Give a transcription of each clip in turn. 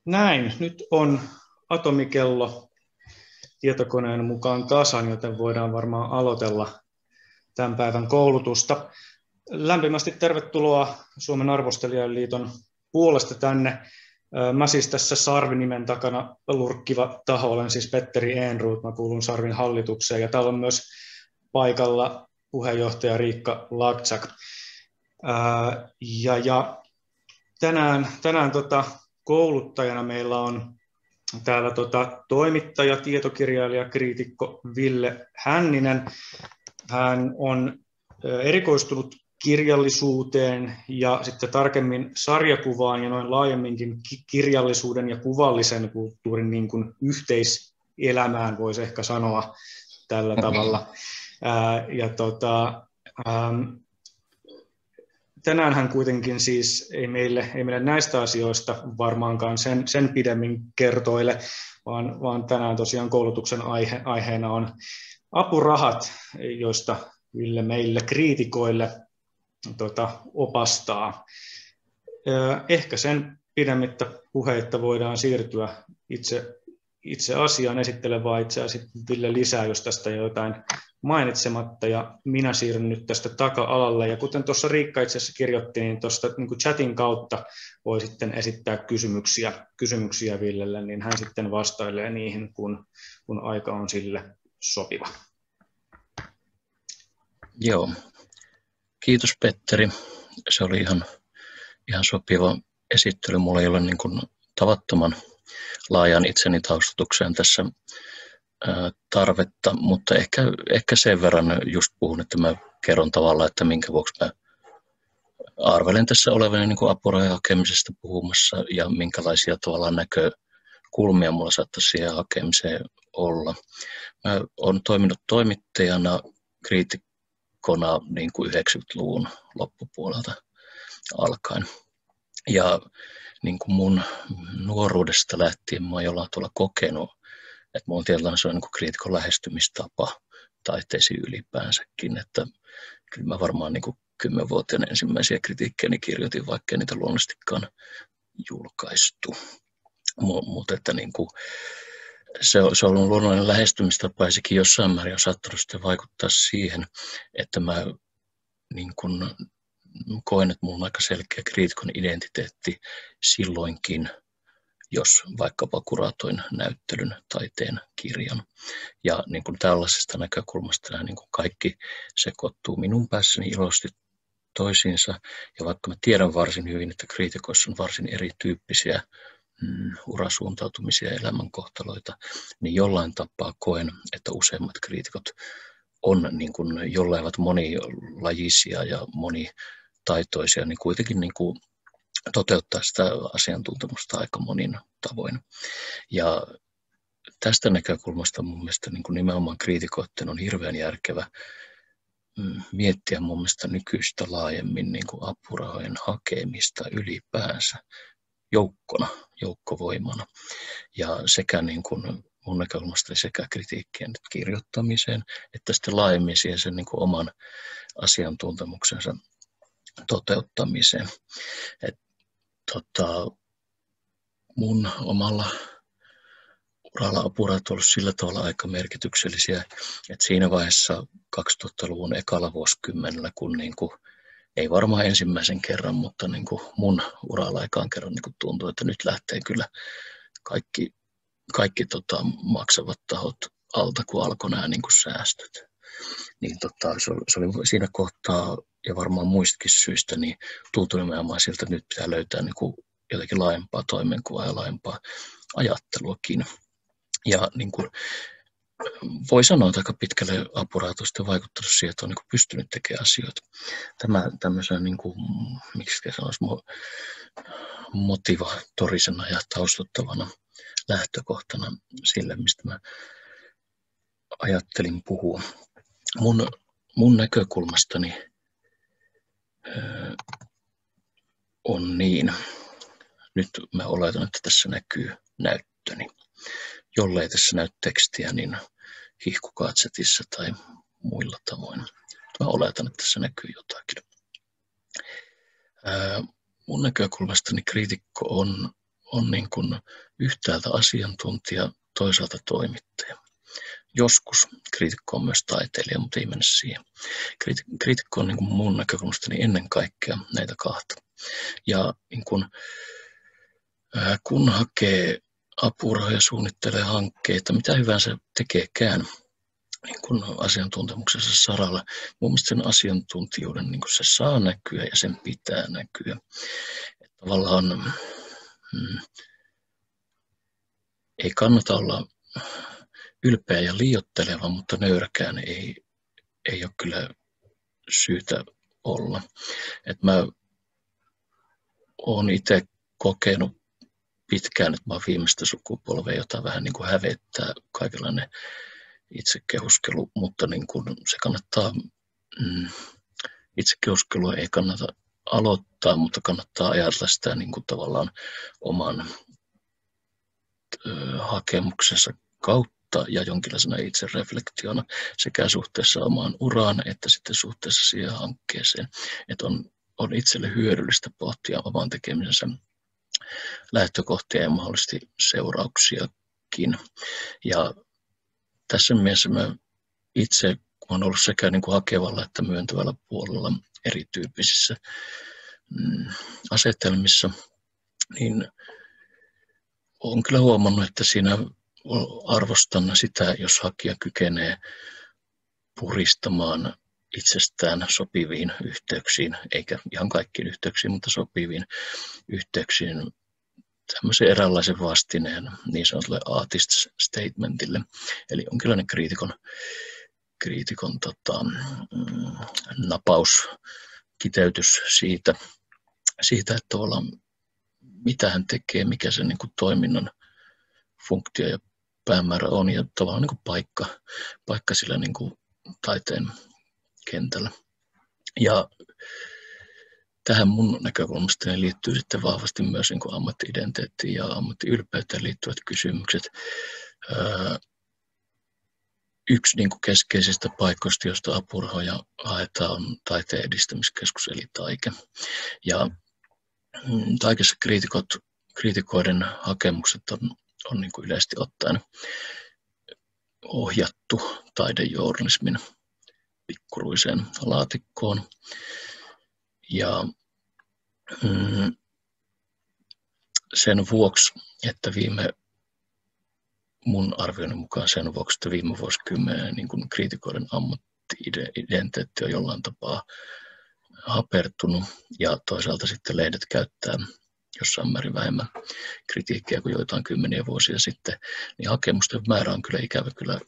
Näin, nyt on atomikello tietokoneen mukaan tasan, joten voidaan varmaan aloitella tämän päivän koulutusta. Lämpimästi tervetuloa Suomen Arvostelijaliiton puolesta tänne. Mä siis tässä Sarvi-nimen takana lurkkiva taho olen siis Petteri Ehnruut, mä kuulun Sarvin hallitukseen ja täällä on myös paikalla puheenjohtaja Riikka Lagzak. Tänään kouluttajana meillä on täällä toimittaja, tietokirjailija, kriitikko Ville Hänninen. Hän on erikoistunut kirjallisuuteen ja sitten tarkemmin sarjakuvaan ja noin laajemminkin kirjallisuuden ja kuvallisen kulttuurin niin kuin yhteiselämään, voisi ehkä sanoa tällä tavalla. Tänään hän kuitenkin siis ei meille näistä asioista varmaankaan sen pidemmin kertoile, vaan tänään tosiaan koulutuksen aiheena on apurahat, joista Ville meille kriitikoille opastaa. Ehkä sen pidemmittä puheitta voidaan siirtyä itse asiaan, esittele vaan itseään sitten Ville lisää, jos tästä ei ole jotain mainitsematta, ja minä siirryn nyt tästä taka-alalle, ja kuten tuossa Riikka itse asiassa kirjoitti, niin tuosta niin kuin chatin kautta voi sitten esittää kysymyksiä Villelle, niin hän sitten vastailee niihin, kun aika on sille sopiva. Joo, kiitos Petteri. Se oli ihan sopiva esittely. Mulla ei ole niin kuin tavattoman laajan itseni taustutukseen tässä tarvetta, mutta ehkä sen verran just puhun, että mä kerron tavallaan, että minkä vuoksi mä arvelen tässä olevani niin kuin apurahan hakemisesta puhumassa ja minkälaisia tavallaan näkökulmia mulla saattaisi siihen hakemiseen olla. Mä oon toiminut toimittajana, kriitikkona niin kuin 90-luvun loppupuolelta alkaen. Ja niin kuin mun nuoruudesta lähtien mä oon jollain tavalla kokenut, että mulla on tietynlainen se on niin kuin kriitikon lähestymistapa taiteisiin ylipäänsäkin, että kyllä mä varmaan niin kuin 10-vuotiaana ensimmäisiä kritiikkejä kirjoitin, vaikka niitä luonnollisestikaan julkaistu. Mutta että niin kuin se on ollut luonnollinen lähestymistapa ja sekin jossain määrin on saattanut sitten vaikuttaa siihen, että mä niin kuin koen, että mulla on aika selkeä kriitikon identiteetti silloinkin, jos vaikkapa kuratoin näyttelyn, taiteen, kirjan. Ja niin kuin tällaisesta näkökulmasta nämä niin kuin kaikki sekoittuu minun päässäni iloisesti toisiinsa. Ja vaikka mä tiedän varsin hyvin, että kriitikoissa on varsin erityyppisiä urasuuntautumisia ja elämänkohtaloita, niin jollain tapaa koen, että useimmat kriitikot on niin kuin jolleivät monilajisia ja monitaitoisia, niin kuitenkin niin kuin toteuttaa sitä asiantuntemusta aika monin tavoin. Ja tästä näkökulmasta mun mielestä niin kuin nimenomaan kriitikoiden on hirveän järkevä miettiä mun mielestä nykyistä laajemmin niin kuin apurahojen hakemista ylipäänsä joukkovoimana. Ja sekä niin kuin mun näkökulmasta sekä kritiikkien kirjoittamiseen, että sitten laajemmin siihen sen niin kuin oman asiantuntemuksensa toteuttamiseen. Mun omalla uralla apurahat on ollut sillä tavalla aika merkityksellisiä, että siinä vaiheessa 2000-luvun ekalla vuosikymmenellä, kun niin kuin, ei varmaan ensimmäisen kerran, mutta niin kuin mun uralla ekaan kerran niin kuin tuntui, että nyt lähtee kyllä kaikki maksavat tahot alta, kun alkoi nämä niin kuin säästöt. Niin se oli siinä kohtaa, ja varmaan muistakin syistä, niin tuntui nimenomaan siltä, että nyt pitää löytää niin kuin jotenkin laajempaa toimenkuvaa ja laajempaa ajatteluakin. Ja niin kuin voi sanoa, että aika pitkälle apurahat on sitten vaikuttanut siihen, että on niin kuin pystynyt tekemään asioita. Tämmöisenä, niin kuin, miksi sanoisi, motivatorisena ja taustuttavana lähtökohtana sille, mistä mä ajattelin puhua. Mun näkökulmastani on niin. Nyt mä oletan, että tässä näkyy näyttöni. Jollei tässä näy tekstiä, niin hihkukaa chatissa tai muilla tavoin. Mä oletan, että tässä näkyy jotakin. Mun näkökulmastani kriitikko on on niin kuin yhtäältä asiantuntija, toisaalta toimittaja. Joskus kriitikko on myös taiteilija, mutta ei mennä siihen. Kriitikko on niin kuin mun näkökulmasta niin ennen kaikkea näitä kahta. Ja niin kun hakee apurahoja, suunnittelee hankkeita, mitä hyvänsä tekeekään niin kun asiantuntemuksensa saralla, mun mielestä sen asiantuntijuuden niin kun se saa näkyä ja sen pitää näkyä. Että tavallaan ei kannata olla ylpeä ja liioitteleva, mutta nöyrkään ei ole kyllä syytä olla. Et mä oon itse kokenut pitkään, että mä oon viimeistä sukupolvea, jota vähän niin kuin hävettää kaikenlainen itsekehuskelu, mutta niin kuin se kannattaa, itsekehuskelua ei kannata aloittaa, mutta kannattaa ajatella sitä niin kuin tavallaan oman hakemuksensa kautta ja jonkinlaisena itsereflektiona sekä suhteessa omaan uraan että sitten suhteessa siihen hankkeeseen. Että on itselle hyödyllistä pohtia oman tekemisensä lähtökohtia ja mahdollisesti seurauksiakin. Ja tässä mielessä mä itse, kun olen ollut sekä niin kuin hakevalla että myöntävällä puolella erityyppisissä asetelmissa, niin olen kyllä huomannut, että siinä arvostan sitä, jos hakija kykenee puristamaan itsestään sopiviin yhteyksiin, eikä ihan kaikkiin yhteyksiin, mutta sopiviin yhteyksiin tämmöisen eräänlaisen vastineen niin sanotulle artist statementille, eli jonkinlainen kriitikon napaus, kiteytys siitä että tavallaan mitä hän tekee, mikä se niin kuin toiminnan funktio ja päämäärä on ja tavallaan niin kuin paikka sillä niin kuin taiteen kentällä. Ja tähän mun näkökulmasta liittyy sitten vahvasti myös niin kuin ammatti-identiteettiin ja ammatti-ylpeyteen liittyvät kysymykset. Yksi niin kuin keskeisistä paikoista, josta apurahoja haetaan, on Taiteen edistämiskeskus eli Taike. Ja Taikessa kriitikoiden hakemukset on niin kuin yleisesti ottaen ohjattu taidejournalismin pikkuruiseen laatikkoon. Ja sen vuoksi, että mun arvioinnin mukaan sen vuoksi, että viime vuosikymmenen niin kuin kriitikoiden ammatti-identiteetti on jollain tapaa hapertunut ja toisaalta sitten lehdet käyttää jossain määrin vähemmän kritiikkiä kuin joitain kymmeniä vuosia sitten, niin hakemusten määrä on kyllä ikävä kyllä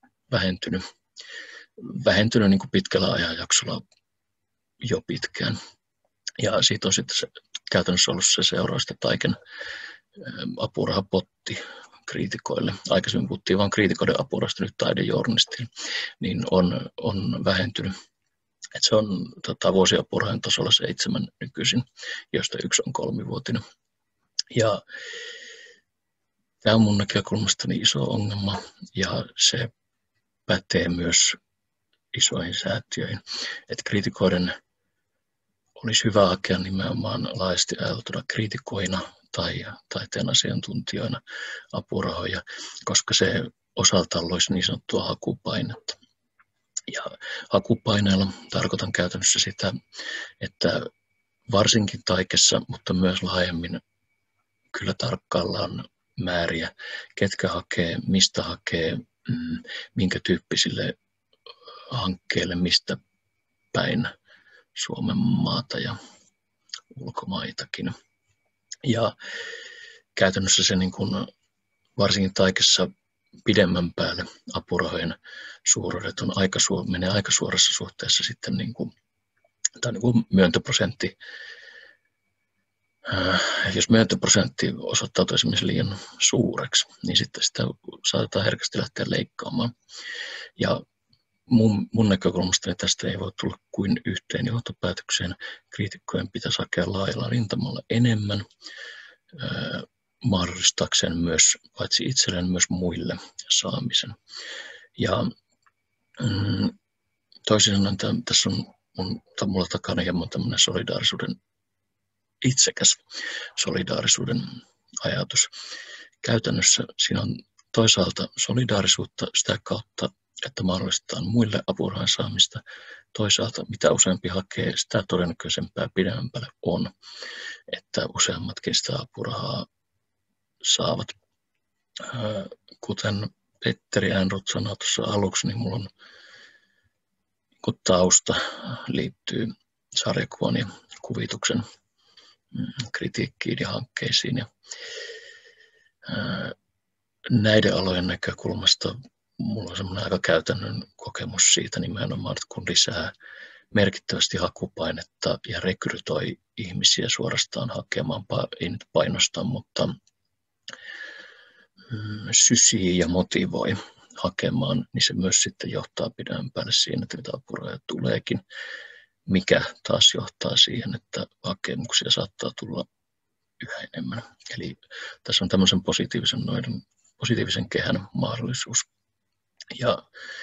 vähentynyt niin kuin pitkällä ajanjaksolla jo pitkään. Ja siitä on sitten käytännössä ollut se seurausta Taiken apurahapotti kriitikoille. Aikaisemmin puhuttiin vain kriitikoiden apurasta, nyt taidejournalistille, niin on vähentynyt. Et se on vuosiapurahan tasolla 7 nykyisin, josta 1 on 3-vuotinen. Ja tämä on mun näkökulmastani iso ongelma ja se pätee myös isoihin säätiöihin. Että kriitikoiden olisi hyvä hakea nimenomaan laajasti ajateltuna kriitikoina tai taiteen asiantuntijoina apurahoja, koska se osaltaan loisi niin sanottua hakupainetta. Ja hakupaineella tarkoitan käytännössä sitä, että varsinkin Taikessa, mutta myös laajemmin kyllä tarkkaillaan määriä, ketkä hakee, mistä hakee, minkä tyyppisille hankkeille, mistä päin Suomen maata ja ulkomaitakin. Ja käytännössä se niin kuin, varsinkin Taikessa pidemmän päälle apurahojen suuruudet on menee aika suorassa suhteessa sitten niin kuin myöntöprosentti. Jos myöntöprosentti osoittautuu esimerkiksi liian suureksi, niin sitten sitä saatetaan herkästi lähteä leikkaamaan. Ja mun näkökulmasta tästä ei voi tulla kuin yhteen johtopäätökseen. Kriitikkojen pitäisi hakea laajalla rintamalla enemmän mahdollistaakseen myös paitsi itselleen myös muille saamisen. Ja toisin sanoen tässä on mulla takana hieman tämmöinen itsekäs solidaarisuuden ajatus. Käytännössä siinä on toisaalta solidaarisuutta sitä kautta, että mahdollistetaan muille apurahan saamista. Toisaalta mitä useampi hakee, sitä todennäköisempää pidemmän päälle on, että useammatkin sitä apurahaa saavat. Kuten Petteri Ehrnrooth sanoi tuossa aluksi, niin minulla on tausta liittyy sarjakuvan ja kuvituksen kritiikkiin ja hankkeisiin. Ja näiden alojen näkökulmasta minulla on semmoinen aika käytännön kokemus siitä nimenomaan, että kun lisää merkittävästi hakupainetta ja rekrytoi ihmisiä suorastaan hakemaan, ei nyt painosta, mutta sysii ja motivoi hakemaan, niin se myös sitten johtaa pidemmän päälle siihen, että niitä apurahoja tuleekin, mikä taas johtaa siihen, että hakemuksia saattaa tulla yhä enemmän. Eli tässä on tämmöisen positiivisen kehän mahdollisuus. Ja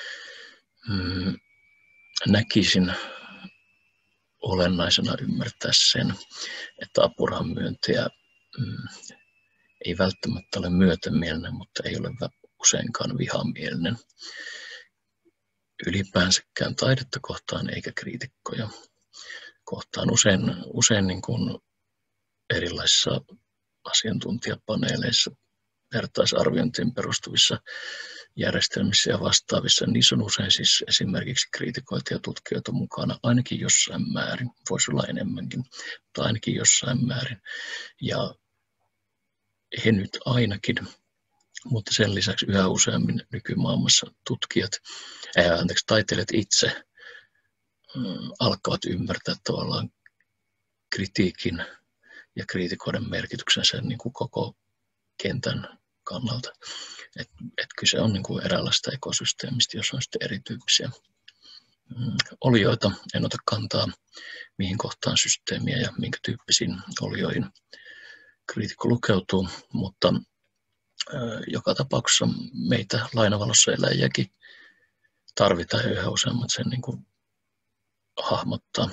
näkisin olennaisena ymmärtää sen, että apurahan myöntäjä ei välttämättä ole myötämielinen, mutta ei ole useinkaan vihamielinen ylipäänsäkään taidetta kohtaan eikä kriitikkoja kohtaan. Usein niin kuin erilaisissa asiantuntijapaneeleissa, vertaisarviointiin perustuvissa järjestelmissä ja vastaavissa, niissä on usein siis esimerkiksi kriitikoita ja tutkijoita mukana, ainakin jossain määrin, voisi olla enemmänkin, mutta ainakin jossain määrin. Ja he nyt ainakin, mutta sen lisäksi yhä useammin nykymaailmassa taiteilijat itse alkavat ymmärtää tavallaan kritiikin ja kriitikoiden merkityksen sen niin kuin koko kentän kannalta. Et kyse on niin kuin eräänlaista ekosysteemistä, jossa on sitten erityyppisiä olioita. En ota kantaa mihin kohtaan systeemiä ja minkä tyyppisiin olioihin kriitikko lukeutuu, mutta joka tapauksessa meitä lainavalossa eläjiäkin tarvitaan ja yhä useammat sen niin kuin hahmottaa.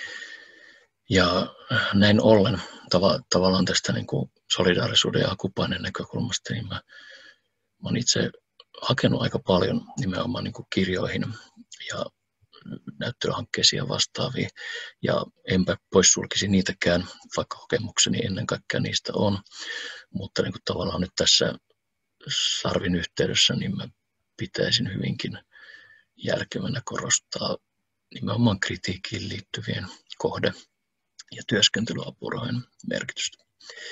Ja näin ollen tavallaan tästä niin kuin solidaarisuuden ja hakupaineen näkökulmasta, niin mä olen itse hakenut aika paljon nimenomaan niin kuin kirjoihin ja näyttelyhankkeisiin ja vastaaviin. Ja enpä poissulkisi niitäkään, vaikka kokemukseni ennen kaikkea niistä on. Mutta niin kuin tavallaan nyt tässä sarvin yhteydessä, niin mä pitäisin hyvinkin järkevänä korostaa nimenomaan kritiikkiin liittyvien kohde- ja työskentelyapurahojen merkitystä.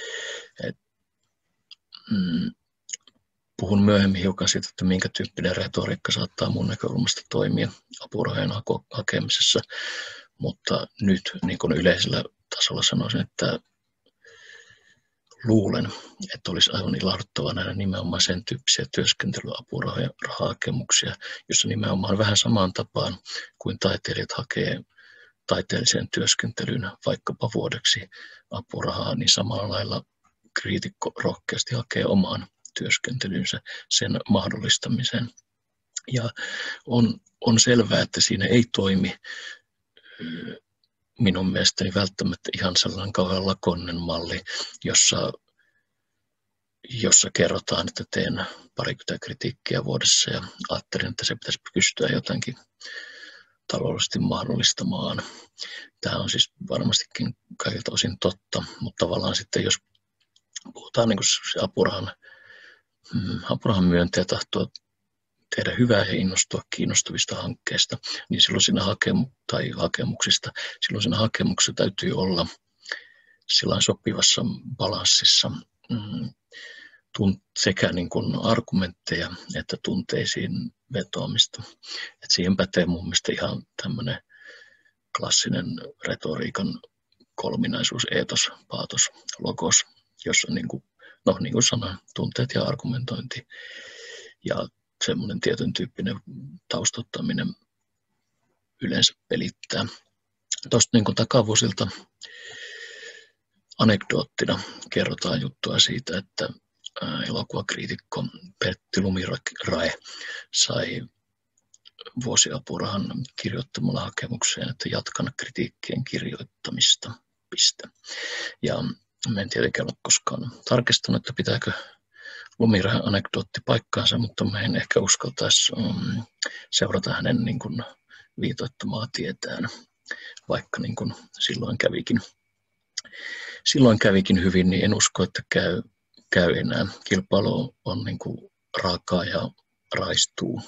Puhun myöhemmin hiukan siitä, että minkä tyyppinen retoriikka saattaa mun näkökulmasta toimia apurahojen hakemisessa, mutta nyt niin kuin yleisellä tasolla sanoisin, että luulen, että olisi aivan ilahduttavaa nähdä nimenomaan sen tyyppisiä työskentelyapurahahakemuksia, jossa nimenomaan vähän samaan tapaan kuin taiteilijat hakee taiteelliseen työskentelyyn vaikkapa vuodeksi apurahaa, niin samalla lailla kriitikko rohkeasti hakee omaan työskentelynsä sen mahdollistamiseen. Ja on selvää, että siinä ei toimi minun mielestäni välttämättä ihan sellainen kauhean lakoninen malli, jossa kerrotaan, että teen parikymmentä kritiikkiä vuodessa ja ajattelin, että se pitäisi pystyä jotenkin taloudellisesti mahdollistamaan. Tämä on siis varmastikin kaikilta osin totta, mutta tavallaan sitten jos puhutaan niin kuin se apurahan myöntäjä tahtoo tehdä hyvää ja innostua kiinnostavista hankkeista, niin silloin siinä hakemuksessa täytyy olla sillain sopivassa balanssissa sekä niin kuin argumentteja että tunteisiin vetoamista. Et siihen pätee mun mielestä ihan tämmöinen klassinen retoriikan kolminaisuus, eetos, paatos, logos, jossa niin kuin sanoin, tunteet ja argumentointi ja semmoinen tietyn tyyppinen taustottaminen yleensä pelittää. Tuosta niin kuin takavuosilta anekdoottina kerrotaan juttua siitä, että elokuvakriitikko Pertti Lumirae sai vuosiapurahan kirjoittamalla hakemukseen, että jatkan kritiikkien kirjoittamista. Ja Mä en tietenkään ole koskaan tarkistanut, että pitääkö Lumirahan anekdootti paikkaansa, mutta mä en ehkä uskaltaisi seurata hänen niin kuin viitoittamaa tietään, vaikka niin kuin silloin kävikin hyvin, niin en usko, että käy enää. Kilpailu on niin kuin raakaa ja raistuu.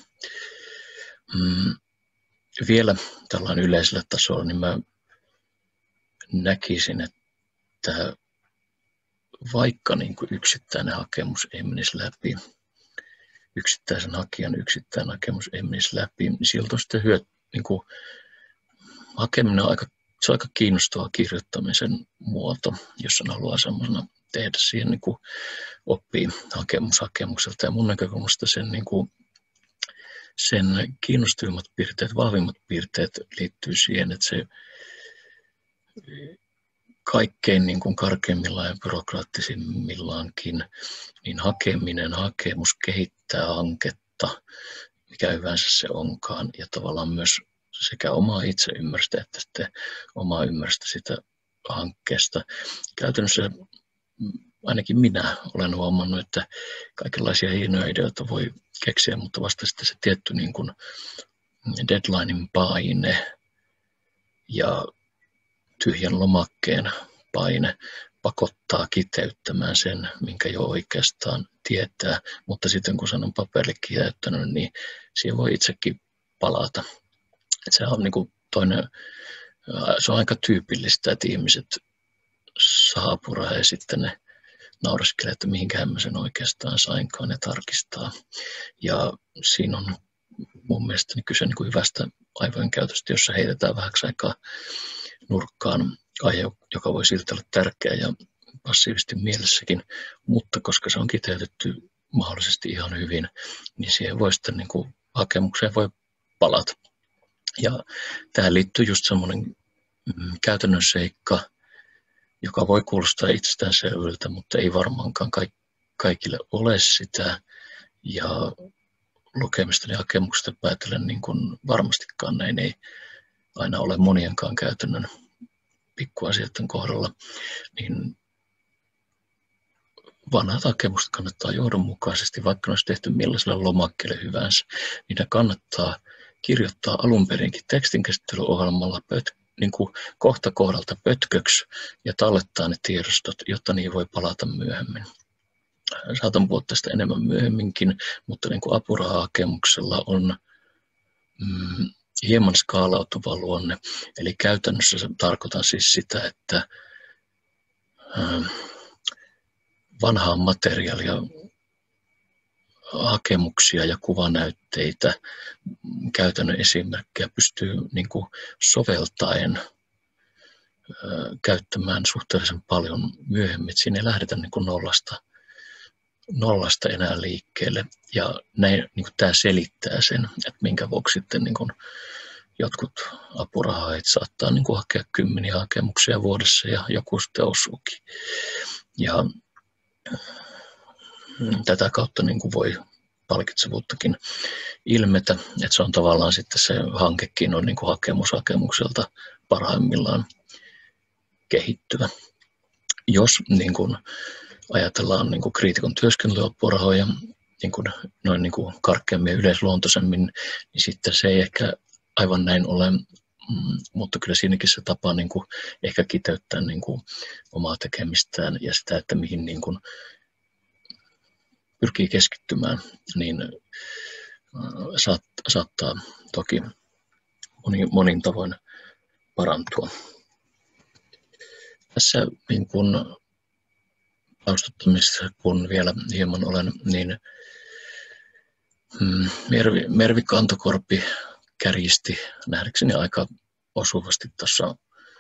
Vielä tällainen yleisellä tasolla, niin mä näkisin, että vaikka niin kuin yksittäinen hakemus ei menisi läpi, yksittäisen hakijan yksittäinen hakemus ei menisi läpi, niin siltä on sitten niin kuin hakeminen on aika kiinnostava kirjoittamisen muoto, jos sen haluaa semmoisena tehdä siihen, niin kuin oppii hakemukselta. Ja mun näkökulmasta sen kiinnostavimmat piirteet, vahvimmat piirteet liittyy siihen, että se kaikkein niin kuin karkeimmillaan ja byrokraattisimmillaankin, niin hakemus kehittää hanketta, mikä hyvänsä se onkaan, ja tavallaan myös sekä omaa itseymmärrystä että sitten omaa ymmärrystä sitä hankkeesta. Käytännössä ainakin minä olen huomannut, että kaikenlaisia hienoja ideoita voi keksiä, mutta vasta sitten se tietty niin kuin deadlinein paine ja tyhjän lomakkeen paine pakottaa kiteyttämään sen, minkä jo oikeastaan tietää, mutta sitten kun sen on paperille kiteyttänyt, niin siihen voi itsekin palata. Se on niin kuin se on aika tyypillistä, että ihmiset saa apurahaa ja sitten ne naureskelee, että mihinkähän mä sen oikeastaan sainkaan ja tarkistaa. Ja siinä on mun mielestä kyse niin kuin hyvästä aivojen käytöstä, jossa heitetään vähäksi aikaa nurkkaan aihe, joka voi silti olla tärkeä ja passiivisesti mielessäkin, mutta koska se on kiteytetty mahdollisesti ihan hyvin, niin siihen voi sitten niin kuin hakemukseen voi palata. Ja tähän liittyy just semmoinen käytännön seikka, joka voi kuulostaa itsestäänselvältä, mutta ei varmaankaan kaikille ole sitä. Ja lukemista ja hakemuksesta päätellen niin kuin varmastikaan näin ei aina ole monienkaan käytännön pikkuasioiden kohdalla, niin vanhat hakemukset kannattaa johdonmukaisesti, vaikka ne olisi tehty millaisella lomakkeelle hyvänsä, niin ne kannattaa kirjoittaa alun perinkin tekstinkäsittelyohjelmalla niin kuin kohta kohdalta pötköksi ja tallettaa ne tiedostot, jotta niihin voi palata myöhemmin. Saatan puhua tästä enemmän myöhemminkin, mutta niin kuin apurahahakemuksella on hieman skaalautuva luonne. Eli käytännössä tarkoitan siis sitä, että vanhaa materiaalia, hakemuksia ja kuvanäytteitä, käytännön esimerkkejä pystyy niin kuin soveltaen käyttämään suhteellisen paljon myöhemmin. Siinä ei lähdetä niin kuin nollasta enää liikkeelle. Ja näin, niin kuin tämä selittää sen, että minkä vuoksi sitten niin kuin jotkut apurahaajat saattaa niin kuin hakea 10 hakemuksia vuodessa ja joku sitten osuukin. Ja tätä kautta niin kuin voi palkitsevuuttakin ilmetä, että se on tavallaan sitten se hankekin on niin kuin hakemukselta parhaimmillaan kehittyvä. Jos niin kuin ajatellaan niin kuin kriitikon työskentelyapurahoja niin kuin noin niin kuin karkeammin ja yleisluontoisemmin, niin sitten se ei ehkä aivan näin ole, mutta kyllä siinäkin se tapa niin kuin ehkä kiteyttää niin kuin omaa tekemistään ja sitä, että mihin niin kuin pyrkii keskittymään, niin saattaa toki monin tavoin parantua. Tässä niin kun taustattamisessa, kun vielä hieman olen, niin Mervi Kantokorpi kärjisti nähdäkseni aika osuvasti tuossa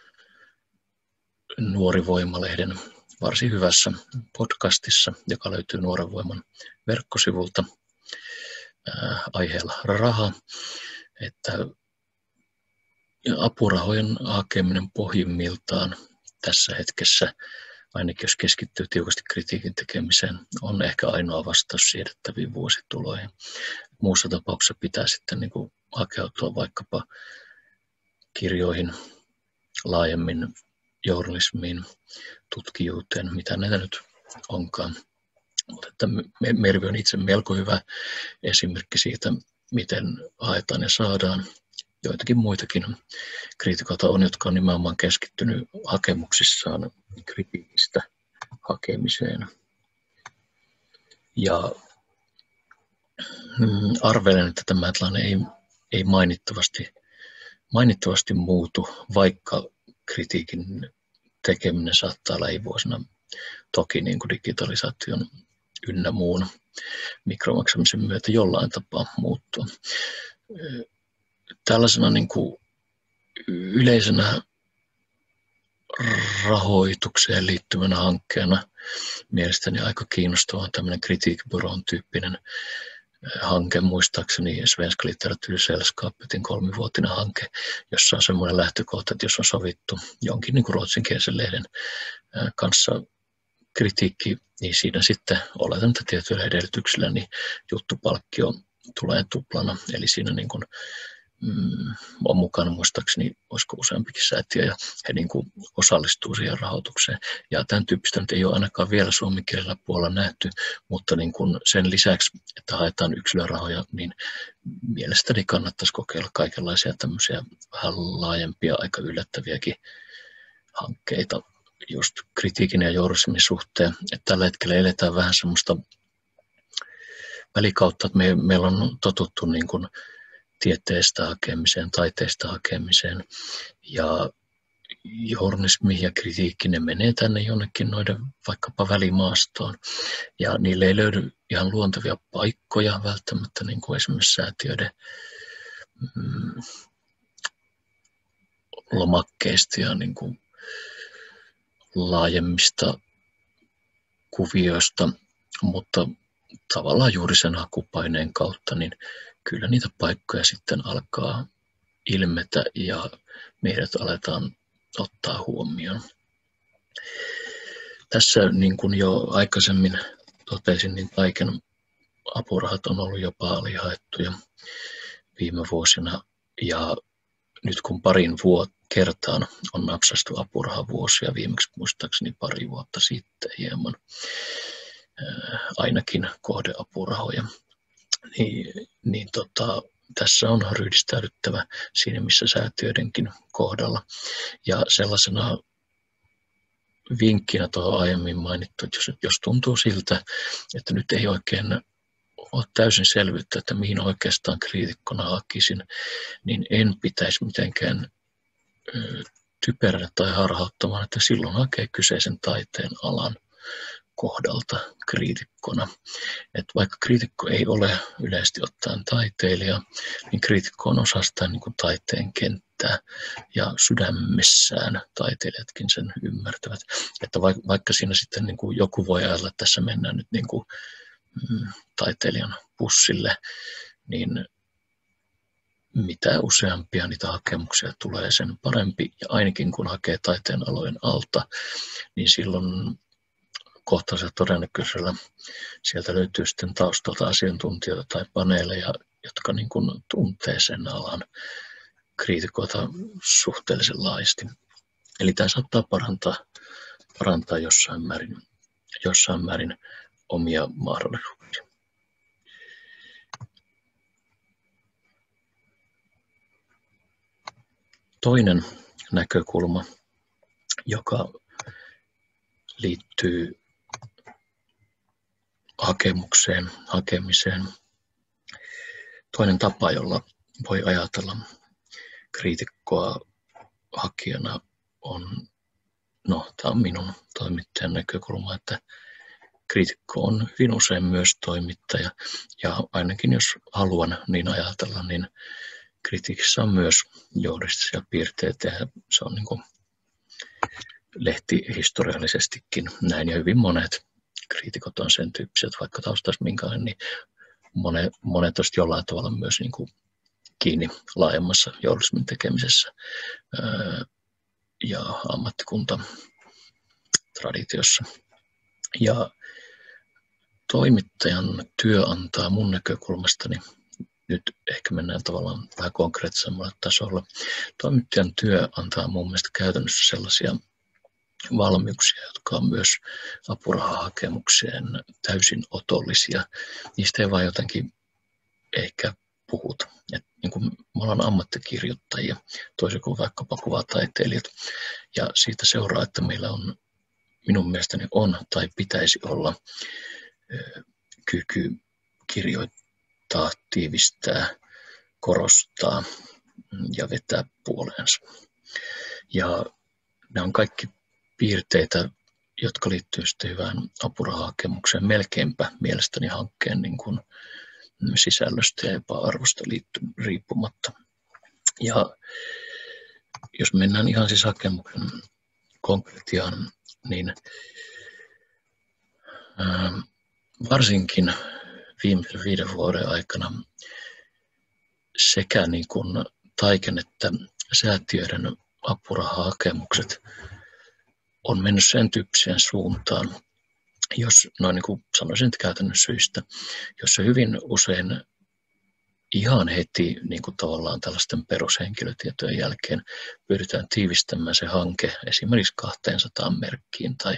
Nuori Voima-lehden varsin hyvässä podcastissa, joka löytyy Nuoren Voiman verkkosivulta aiheella raha, että apurahojen hakeminen pohjimmiltaan tässä hetkessä, ainakin jos keskittyy tiukasti kritiikin tekemiseen, on ehkä ainoa vastaus siedettäviin vuosituloihin. Muussa tapauksessa pitää sitten niin kuin hakeutua vaikkapa kirjoihin laajemmin journalismiin, tutkijuuteen, mitä näitä nyt onkaan. Mutta että Mervi on itse melko hyvä esimerkki siitä, miten haetaan ja saadaan. Joitakin muitakin kriitikoita on, jotka on nimenomaan keskittynyt hakemuksissaan kritiikistä hakemiseen. Ja arvelen, että tämä tilanne ei mainittavasti muutu, vaikka kritiikin tekeminen saattaa lähivuosina toki niin kuin digitalisaation ynnä muun mikromaksamisen myötä jollain tapaa muuttua. Tällaisena niin kuin yleisenä rahoitukseen liittyvänä hankkeena mielestäni aika kiinnostava on tämmöinen kritiikkibyrån tyyppinen hanke, muistaakseni Svenska Litteratursällskappetin 3-vuotinen hanke, jossa on semmoinen lähtökohta, että jos on sovittu jonkin niin kuin ruotsinkielisen lehden kanssa kritiikki, niin siinä sitten oletan, että tietyillä edellytyksillä niin juttupalkkio tulee tuplana, eli siinä niin kuin on mukana muistaakseni, olisiko useampikin säätiö, ja he niin kuin osallistuu siihen rahoitukseen. Ja tämän tyyppistä nyt ei ole ainakaan vielä suomenkielellä puolella nähty, mutta niin kuin sen lisäksi, että haetaan yksilörahoja, niin mielestäni kannattaisi kokeilla kaikenlaisia tämmöisiä vähän laajempia, aika yllättäviäkin hankkeita just kritiikin ja journalismin suhteen. Että tällä hetkellä eletään vähän semmoista välikautta, että meillä on totuttu niin kuin tieteestä hakemiseen, taiteesta hakemiseen, ja journalismi ja kritiikki, ne menee tänne jonnekin noiden vaikkapa välimaastoon, ja niille ei löydy ihan luontevia paikkoja välttämättä, niin kuin esimerkiksi säätiöiden lomakkeista ja niin kuin laajemmista kuvioista, mutta tavallaan juuri sen hakupaineen kautta, niin kyllä niitä paikkoja sitten alkaa ilmetä ja meidät aletaan ottaa huomioon. Tässä niin kuin jo aikaisemmin totesin, niin Taiken apurahat on ollut jopa alihaettuja viime vuosina, ja nyt kun parin kertaan on napsastu apurahavuosia, viimeksi muistaakseni pari vuotta sitten hieman, ainakin kohdeapurahoja, niin tässä on ryhdistäydyttävä siinä, missä säätiöidenkin kohdalla. Ja sellaisena vinkkinä tuohon aiemmin mainittu, että jos tuntuu siltä, että nyt ei oikein ole täysin selvyyttä, että mihin oikeastaan kriitikkona hakisin, niin en pitäisi mitenkään typeränä tai harhauttamaan, että silloin hakee kyseisen taiteen alan kohdalta kriitikkona. Että vaikka kriitikko ei ole yleisesti ottaen taiteilija, niin kriitikko on osa sitä niin kuin taiteen kenttää, ja sydämessään taiteilijatkin sen ymmärtävät. Että vaikka siinä sitten niin kuin joku voi ajatella, että tässä mennään nyt niin kuin taiteilijan pussille, niin mitä useampia niitä hakemuksia tulee, sen parempi. Ja ainakin kun hakee taiteen alojen alta, niin silloin kohtaisella todennäköisellä sieltä löytyy sitten taustalta asiantuntijoita tai paneeleja, jotka niin kuin tuntee sen alan kriitikoita suhteellisen laajasti. Eli tämä saattaa parantaa jossain määrin omia mahdollisuuksia. Toinen näkökulma, joka liittyy hakemiseen. Toinen tapa, jolla voi ajatella kriitikkoa hakijana on, tämä on minun toimittajan näkökulma, että kriitikko on hyvin usein myös toimittaja, ja ainakin jos haluan niin ajatella, niin kritiikissä on myös journalistisia piirteitä, ja se on niin kuin lehtihistoriallisestikin näin, ja hyvin monet kriitikot on sen tyyppisiä, että vaikka taustasta minkälainen, niin monet on jollain tavalla myös niin kuin kiinni laajemmassa journalismin tekemisessä ja ammattikuntatraditiossa. Ja toimittajan työ antaa mun näkökulmastani, nyt ehkä mennään tavallaan vähän konkreettisemmalle tasolla, toimittajan työ antaa mun mielestä käytännössä sellaisia valmiuksia, jotka on myös apurahahakemukseen täysin otollisia. Niistä ei vaan jotenkin ehkä puhuta. Niin kuin me ollaan ammattikirjoittajia, toisin kuin vaikkapa kuvataiteilijat. Ja siitä seuraa, että meillä on, minun mielestäni on tai pitäisi olla kyky kirjoittaa, tiivistää, korostaa ja vetää puoleensa. Ja nämä on kaikki piirteitä, jotka liittyvät sitten hyvään apurahahakemukseen melkeinpä mielestäni hankkeen niin kuin sisällöstä ja jopa arvosta riippumatta. Ja jos mennään ihan siis hakemuksen konkretiaan, niin varsinkin viimeisen 5 vuoden aikana sekä niin kuin Taiken että säätiöiden apurahahakemukset on mennyt sen tyyppiseen suuntaan, jos noin niin kuin sanoisin käytännön syistä, jossa hyvin usein ihan heti niin kuin tavallaan tällaisten perushenkilötietojen jälkeen pyritään tiivistämään se hanke esimerkiksi 200 merkkiin tai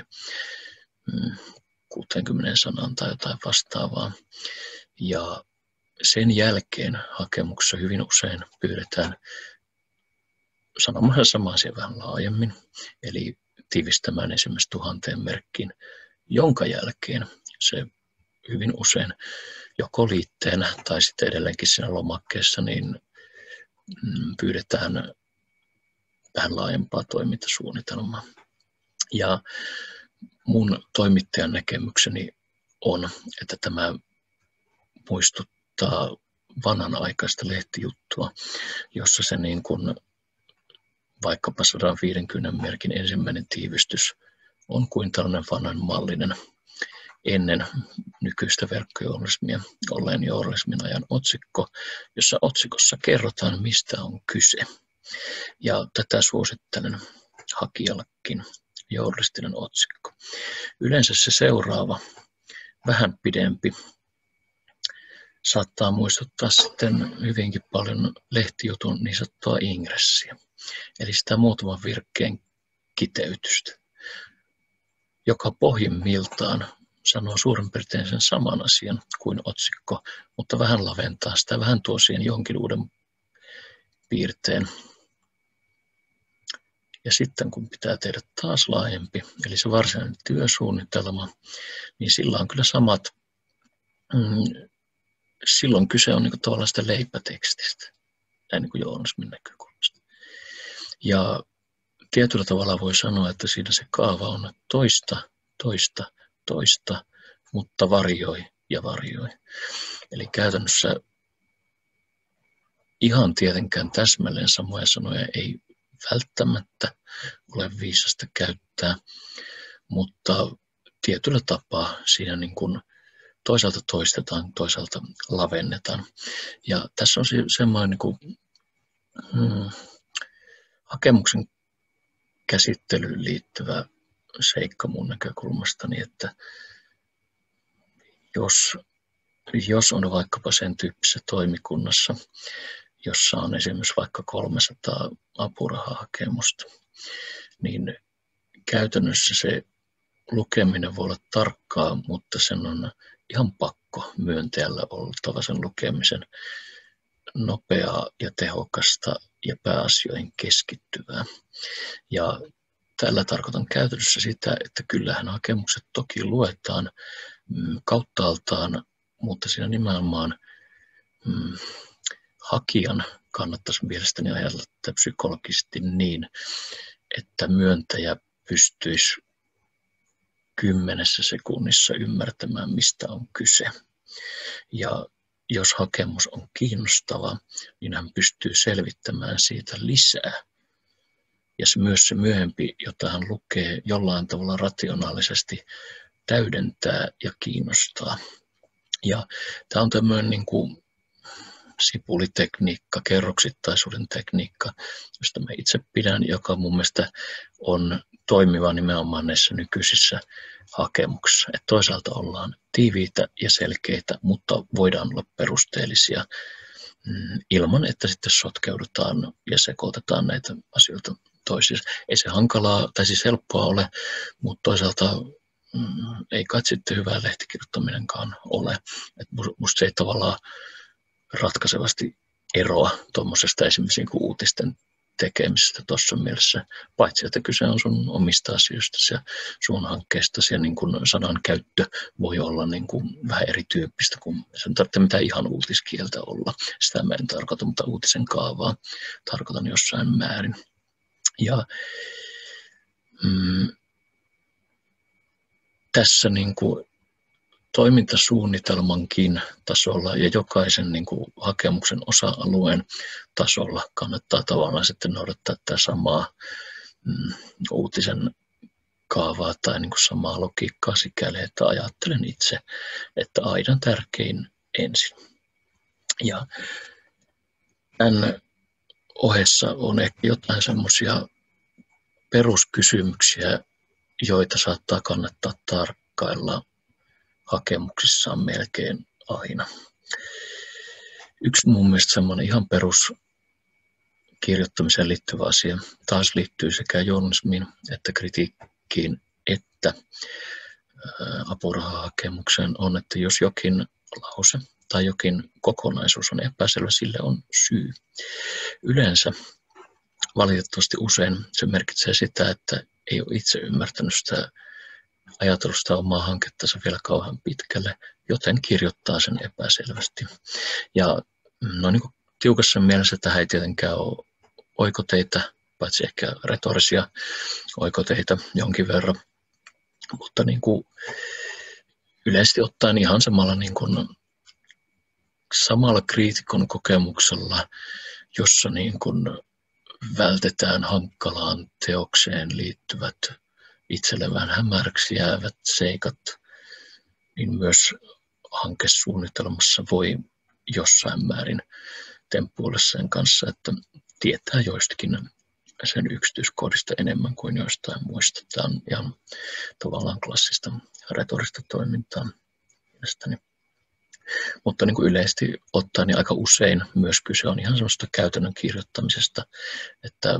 60 sanaan tai jotain vastaavaa. Ja sen jälkeen hakemuksessa hyvin usein pyydetään sanomaan sama asia vähän laajemmin, eli tiivistämään esimerkiksi 1000 merkkiin, jonka jälkeen se hyvin usein joko liitteenä tai sitten edelleenkin siinä lomakkeessa niin pyydetään vähän laajempaa toimintasuunnitelmaa. Ja mun toimittajan näkemykseni on, että tämä muistuttaa vanhanaikaista lehtijuttua, jossa se niin kuin vaikkapa 150 merkin ensimmäinen tiivistys on kuin tällainen vanhanmallinen ennen nykyistä verkkojournalismia olleen journalismin ajan otsikko, jossa otsikossa kerrotaan, mistä on kyse. Ja tätä suosittelen hakijallekin, journalistinen otsikko. Yleensä se seuraava, vähän pidempi, saattaa muistuttaa sitten hyvinkin paljon lehtijutun niin sanottua ingressiä, eli sitä muutaman virkkeen kiteytystä, joka pohjimmiltaan sanoo suurin piirtein sen saman asian kuin otsikko, mutta vähän laventaa sitä, vähän tuo siihen jonkin uuden piirteen. Ja sitten kun pitää tehdä taas laajempi, eli se varsinainen työsuunnitelma, niin sillä on kyllä samat, silloin kyse on niin kuin tavallaan sitä leipätekstistä, näin niin kuin journalismin näkökulmasta. Ja tietyllä tavalla voi sanoa, että siinä se kaava on toista, mutta varjoi ja varjoi. Eli käytännössä ihan tietenkään täsmälleen samoja sanoja ei välttämättä ole viisasta käyttää, mutta tietyllä tapaa siinä niin kuin toisaalta toistetaan, toisaalta lavennetaan. Ja tässä on semmoinen niin kuin, hakemuksen käsittelyyn liittyvä seikka mun näkökulmastani, että jos on vaikkapa sen tyyppisessä toimikunnassa, jossa on esimerkiksi vaikka 300 apurahahakemusta, niin käytännössä se lukeminen voi olla tarkkaa, mutta sen on ihan pakko myöntäjällä oltava sen lukemisen nopeaa ja tehokasta ja pääasioihin keskittyvää. Ja tällä tarkoitan käytännössä sitä, että kyllähän hakemukset toki luetaan kauttaaltaan, mutta siinä nimenomaan hakijan kannattaisi mielestäni ajatella psykologisesti niin, että myöntäjä pystyisi 10 sekunnissa ymmärtämään, mistä on kyse. Ja jos hakemus on kiinnostava, niin hän pystyy selvittämään siitä lisää. Ja myös se myöhempi, jota hän lukee jollain tavalla rationaalisesti, täydentää ja kiinnostaa. Ja tämä on tämmöinen niin kuin sipulitekniikka, kerroksittaisuuden tekniikka, josta mä itse pidän, joka mun mielestä on toimiva nimenomaan näissä nykyisissä hakemuksissa. Että toisaalta ollaan tiiviitä ja selkeitä, mutta voidaan olla perusteellisia ilman, että sitten sotkeudutaan ja sekoitetaan näitä asioita toisiinsa. Ei se hankalaa, tai siis helppoa ole, mutta toisaalta ei kai sitten hyvää lehtikirjoittaminenkaan ole. Musta se ei tavallaan ratkaisevasti eroa tuommoisesta esimerkiksi niin kuin uutisten tekemisestä tuossa mielessä, paitsi että kyse on sun omista asioista ja sun hankkeesta ja niin kuin sanan käyttö voi olla niin kuin vähän erityyppistä, kuin se ei tarvitse mitään ihan uutiskieltä olla. Sitä mä en tarkoita, mutta uutisen kaavaa tarkoitan jossain määrin. Ja tässä niin kuin toimintasuunnitelmankin tasolla ja jokaisen niin kuin hakemuksen osa-alueen tasolla kannattaa tavallaan sitten noudattaa tätä samaa uutisen kaavaa tai niin kuin samaa logiikkaa sikäli, että ajattelen itse, että aidan tärkein ensin. Ja tämän ohessa on ehkä jotain semmoisia peruskysymyksiä, joita saattaa kannattaa tarkkailla hakemuksissaan melkein aina. Yksi mun mielestä semmoinen ihan peruskirjoittamiseen liittyvä asia taas liittyy sekä journalismiin että kritiikkiin että apurahahakemukseen on, että jos jokin lause tai jokin kokonaisuus on epäselvä, sille on syy. Yleensä valitettavasti usein se merkitsee sitä, että ei ole itse ymmärtänyt sitä ajatellut sitä omaa hankettansa vielä kauhean pitkälle, joten kirjoittaa sen epäselvästi. Ja no niin kuin tiukassa mielessä tähän ei tietenkään ole oikoteitä, paitsi ehkä retorisia oikoteita jonkin verran, mutta niin kuin yleisesti ottaen ihan samalla kriitikon kokemuksella, jossa niin kuin vältetään hankalaan teokseen liittyvät itselle vähän hämäräksi jäävät seikat, niin myös hankesuunnitelmassa voi jossain määrin temppuilla sen kanssa, että tietää joistakin sen yksityiskohdista enemmän kuin joistain muista. Tämä on ihan tavallaan klassista retorista toimintaa mielestäni. Mutta niin kuin yleisesti ottaen niin aika usein myös kyse on ihan sellaista käytännön kirjoittamisesta, että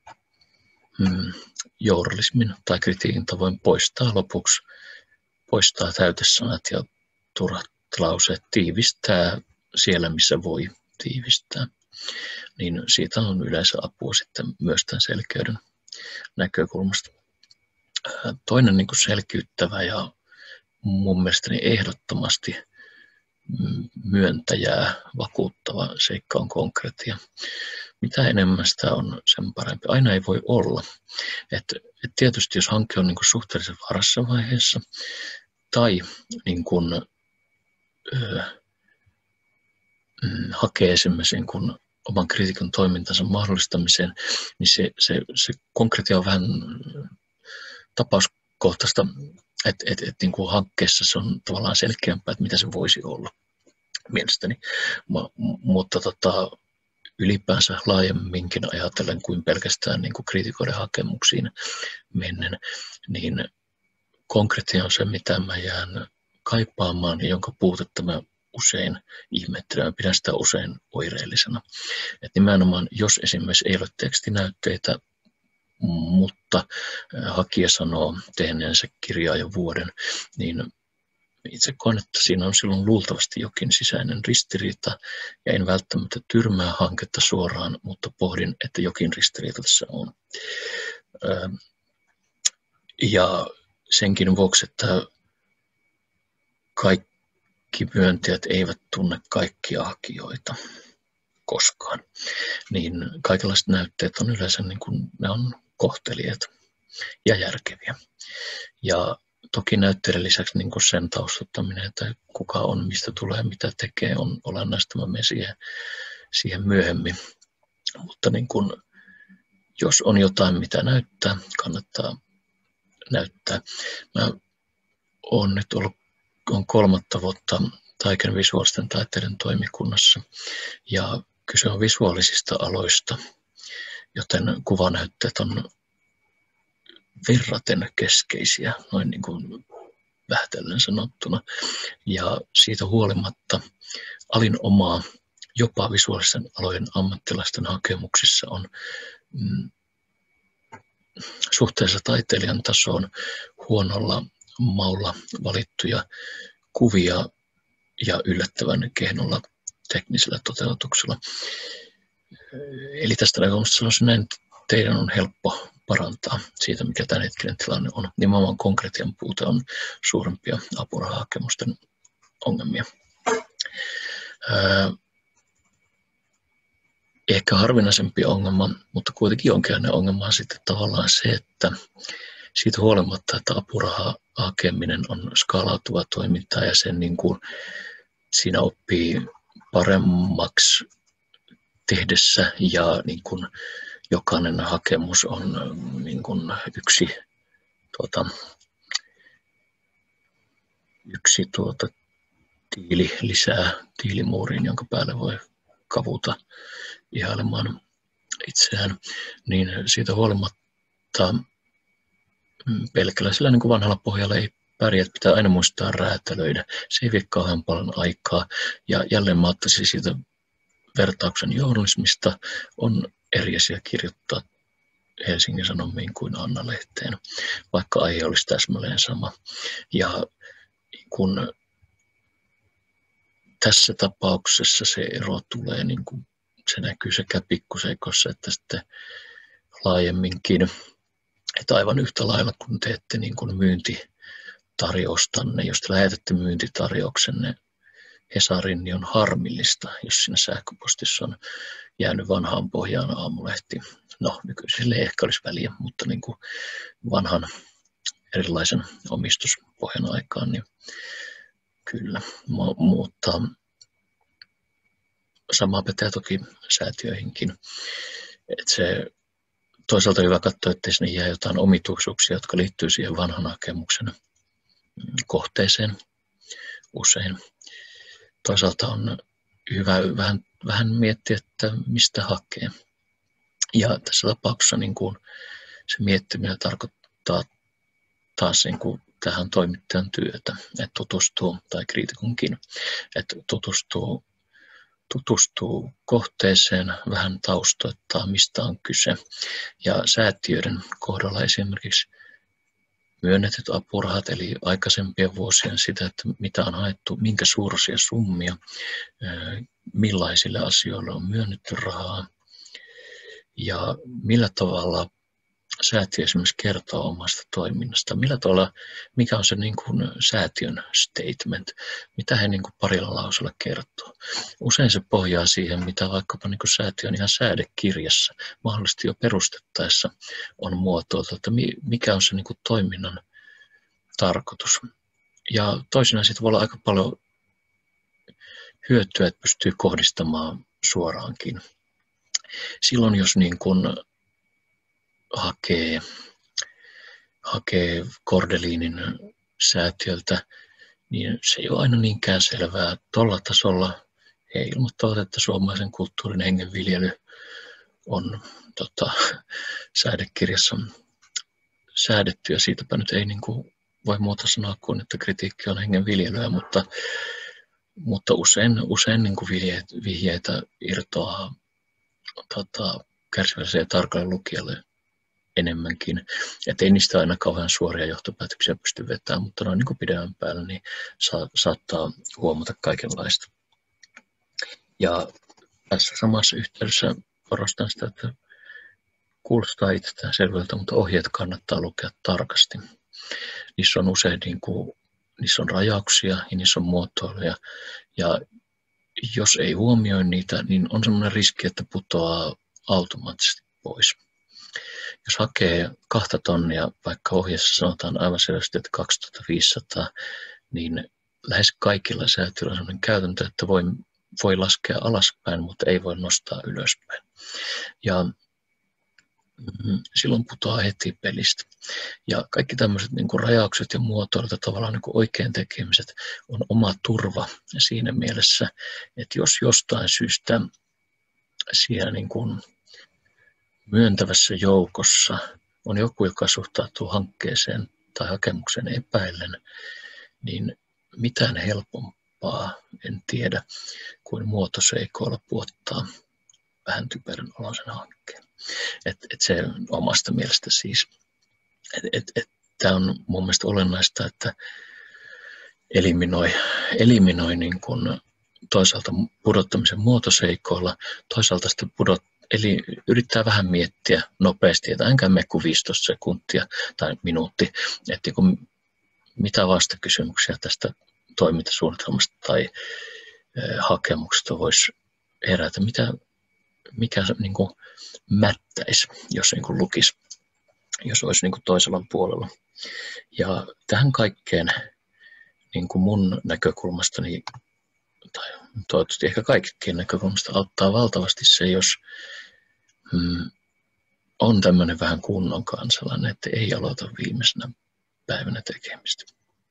journalismin tai kritiikin tavoin poistaa täytesanat ja turhat lauseet, tiivistää siellä, missä voi tiivistää. Niin siitä on yleensä apua sitten myös tämän selkeyden näkökulmasta. Toinen niin kuin selkiyttävä ja mun mielestäni ehdottomasti myöntäjää vakuuttava seikka on konkretia. Mitä enemmän sitä on, sen parempi. Aina ei voi olla. Et tietysti jos hanke on niin kuin suhteellisen varassa vaiheessa tai niin kuin, hakee esimerkiksi niin kuin oman kriitikon toimintansa mahdollistamiseen, niin se konkretia on vähän tapauskohtaista, että niin kuin hankkeessa se on tavallaan selkeämpää, että mitä se voisi olla mielestäni. Mutta ylipäänsä laajemminkin ajatellen kuin pelkästään niin kuin kriitikoiden hakemuksiin mennen, niin konkretia on se, mitä mä jään kaipaamaan ja jonka puutetta mä usein ihmettelen. Mä pidän sitä usein oireellisena. Et nimenomaan, jos esimerkiksi ei ole tekstinäytteitä, mutta hakija sanoo tehneensä kirjaa jo vuoden, niin itse koen, että siinä on silloin luultavasti jokin sisäinen ristiriita ja en välttämättä tyrmää hanketta suoraan, mutta pohdin, että jokin ristiriita tässä on. Ja senkin vuoksi, että kaikki myöntäjät eivät tunne kaikkia hakijoita koskaan, niin kaikenlaiset näytteet on yleensä niin kuin, ne on kohteliaat ja järkeviä. Ja toki näytteiden lisäksi niin kuin sen taustottaminen, että kuka on, mistä tulee, mitä tekee, on olennaista. Mä menen siihen myöhemmin. Mutta niin kuin, jos on jotain, mitä näyttää, kannattaa näyttää. Mä oon nyt ollut 3 vuotta Taiken visuaalisten taiteiden toimikunnassa ja kyse on visuaalisista aloista, joten kuvanäytteet on verraten keskeisiä, noin niin kuin vähätellen sanottuna. Ja siitä huolimatta alin omaa jopa visuaalisten alojen ammattilaisten hakemuksissa on suhteessa taiteilijan tasoon huonolla maulla valittuja kuvia ja yllättävän kehnolla teknisellä toteutuksella. Eli tästä näkökulmasta sanoisin näin, että teidän on helppo parantaa siitä, mikä tämänhetkinen tilanne on. Nimenomaan konkretian puute on suurempia apurahahakemusten ongelmia. Ehkä harvinaisempi ongelma, mutta kuitenkin jonkinlainen ongelma on sitten tavallaan se, että siitä huolimatta, että apuraha hakeminen on skaalautuva toiminta ja sen niin kuin siinä oppii paremmaksi tehdessä ja niin kuin jokainen hakemus on niin kuin yksi tiili lisää tiilimuuriin, jonka päälle voi kavuta ihailemaan itseään, niin siitä huolimatta pelkällä sillä niin kuin vanhalla pohjalla ei pärjää, pitää aina muistaa räätälöidä. Se ei vie kauhean paljon aikaa. Ja jälleen mä ottaisin siitä vertauksen journalismista. On eri asia kirjoittaa Helsingin Sanomiin kuin Anna-lehteen, vaikka aihe olisi täsmälleen sama. Ja kun tässä tapauksessa se ero tulee, niin kuin se näkyy sekä pikkuseikossa että sitten laajemminkin, että aivan yhtä lailla kun teette niin kuin myyntitarjoustanne, jos te lähetätte myyntitarjouksenne Hesarin, niin on harmillista, jos siinä sähköpostissa on jäänyt vanhaan pohjaan aamulehti. No, nykyiselle ehkä olisi väliä, mutta niin kuin vanhan erilaisen omistuspohjan aikaan, niin kyllä. Mutta sama pätee toki säätiöihinkin. Että se toisaalta hyvä katsoa, ettei sinne jää jotain omituisuuksia, jotka liittyy siihen vanhan hakemuksen kohteeseen usein. Toisaalta on hyvä vähän miettiä, että mistä hakee. Ja tässä tapauksessa niin kuin se miettiminen tarkoittaa taas niin kuin tähän toimittajan työtä, että tutustuu, tai kriitikunkin, että tutustuu kohteeseen, vähän taustoittaa, mistä on kyse. Ja säätiöiden kohdalla esimerkiksi myönnetyt apurahat, eli aikaisempien vuosien sitä, että mitä on haettu, minkä suuruisia summia, millaisille asioille on myönnetty rahaa ja millä tavalla säätiö esimerkiksi kertoo omasta toiminnasta, millä tavalla, mikä on se niin kuin säätiön statement, mitä he niin kuin parilla lausella kertoo. Usein se pohjaa siihen, mitä vaikkapa niin kuin säätiön ihan säädekirjassa, mahdollisesti jo perustettaessa on muotoiltu, että mikä on se niin kuin toiminnan tarkoitus. Ja toisinaan siitä voi olla aika paljon hyötyä, että pystyy kohdistamaan suoraankin. Silloin, jos niin kuin hakee Kordelinin säätiöltä, niin se ei ole aina niinkään selvää. Tuolla tasolla he ilmoittavat, että suomalaisen kulttuurin hengenviljely on säädekirjassa säädetty, ja siitäpä nyt ei niin kuin voi muuta sanoa kuin, että kritiikki on hengenviljelyä, mutta usein niin kuin vihjeitä irtoaa kärsivällisen ja tarkalle lukijalle enemmänkin. Että ei niistä aina kauhean suoria johtopäätöksiä pysty vetämään, mutta noin niin kuin pidemmän päällä niin saattaa huomata kaikenlaista. Ja tässä samassa yhteydessä korostan sitä, että kuulostaa itsestään selvältä, mutta ohjeet kannattaa lukea tarkasti. Niissä on usein niissä on rajauksia ja niissä on muotoiluja. Ja jos ei huomioi niitä, niin on sellainen riski, että putoaa automaattisesti pois. Jos hakee 2 tonnia, vaikka ohjeessa sanotaan aivan selvästi, että 2500, niin lähes kaikilla säätiöillä on sellainen käytäntö, että voi laskea alaspäin, mutta ei voi nostaa ylöspäin. Ja silloin putoaa heti pelistä. Ja kaikki tämmöiset niin kuin rajaukset ja muotoilut ja tavallaan niin kuin oikein tekemiset on oma turva siinä mielessä, että jos jostain syystä siellä niin kuin myöntävässä joukossa on joku, joka suhtautuu hankkeeseen tai hakemukseen epäillen, niin mitään helpompaa en tiedä kuin muotoseikoilla puottaa vähän typerän oloisen hankkeen. Et se omasta mielestä siis. Tämä on mun mielestä olennaista, että eliminoi niin kuin toisaalta pudottamisen muotoseikoilla, toisaalta sitten eli yrittää vähän miettiä nopeasti, että enkä mene kuin 15 sekuntia tai minuutti, että mitä vastakysymyksiä tästä toimintasuunnitelmasta tai hakemuksesta voisi herätä, mikä niin kuin mättäisi, jos niin kuin lukisi, jos olisi niin kuin toisella puolella. Ja tähän kaikkeen niin kuin mun näkökulmastani, tai toivottavasti ehkä kaikkien näkökulmasta, auttaa valtavasti se, jos on tämmöinen vähän kunnon kansalainen, että ei aloita viimeisenä päivänä tekemistä.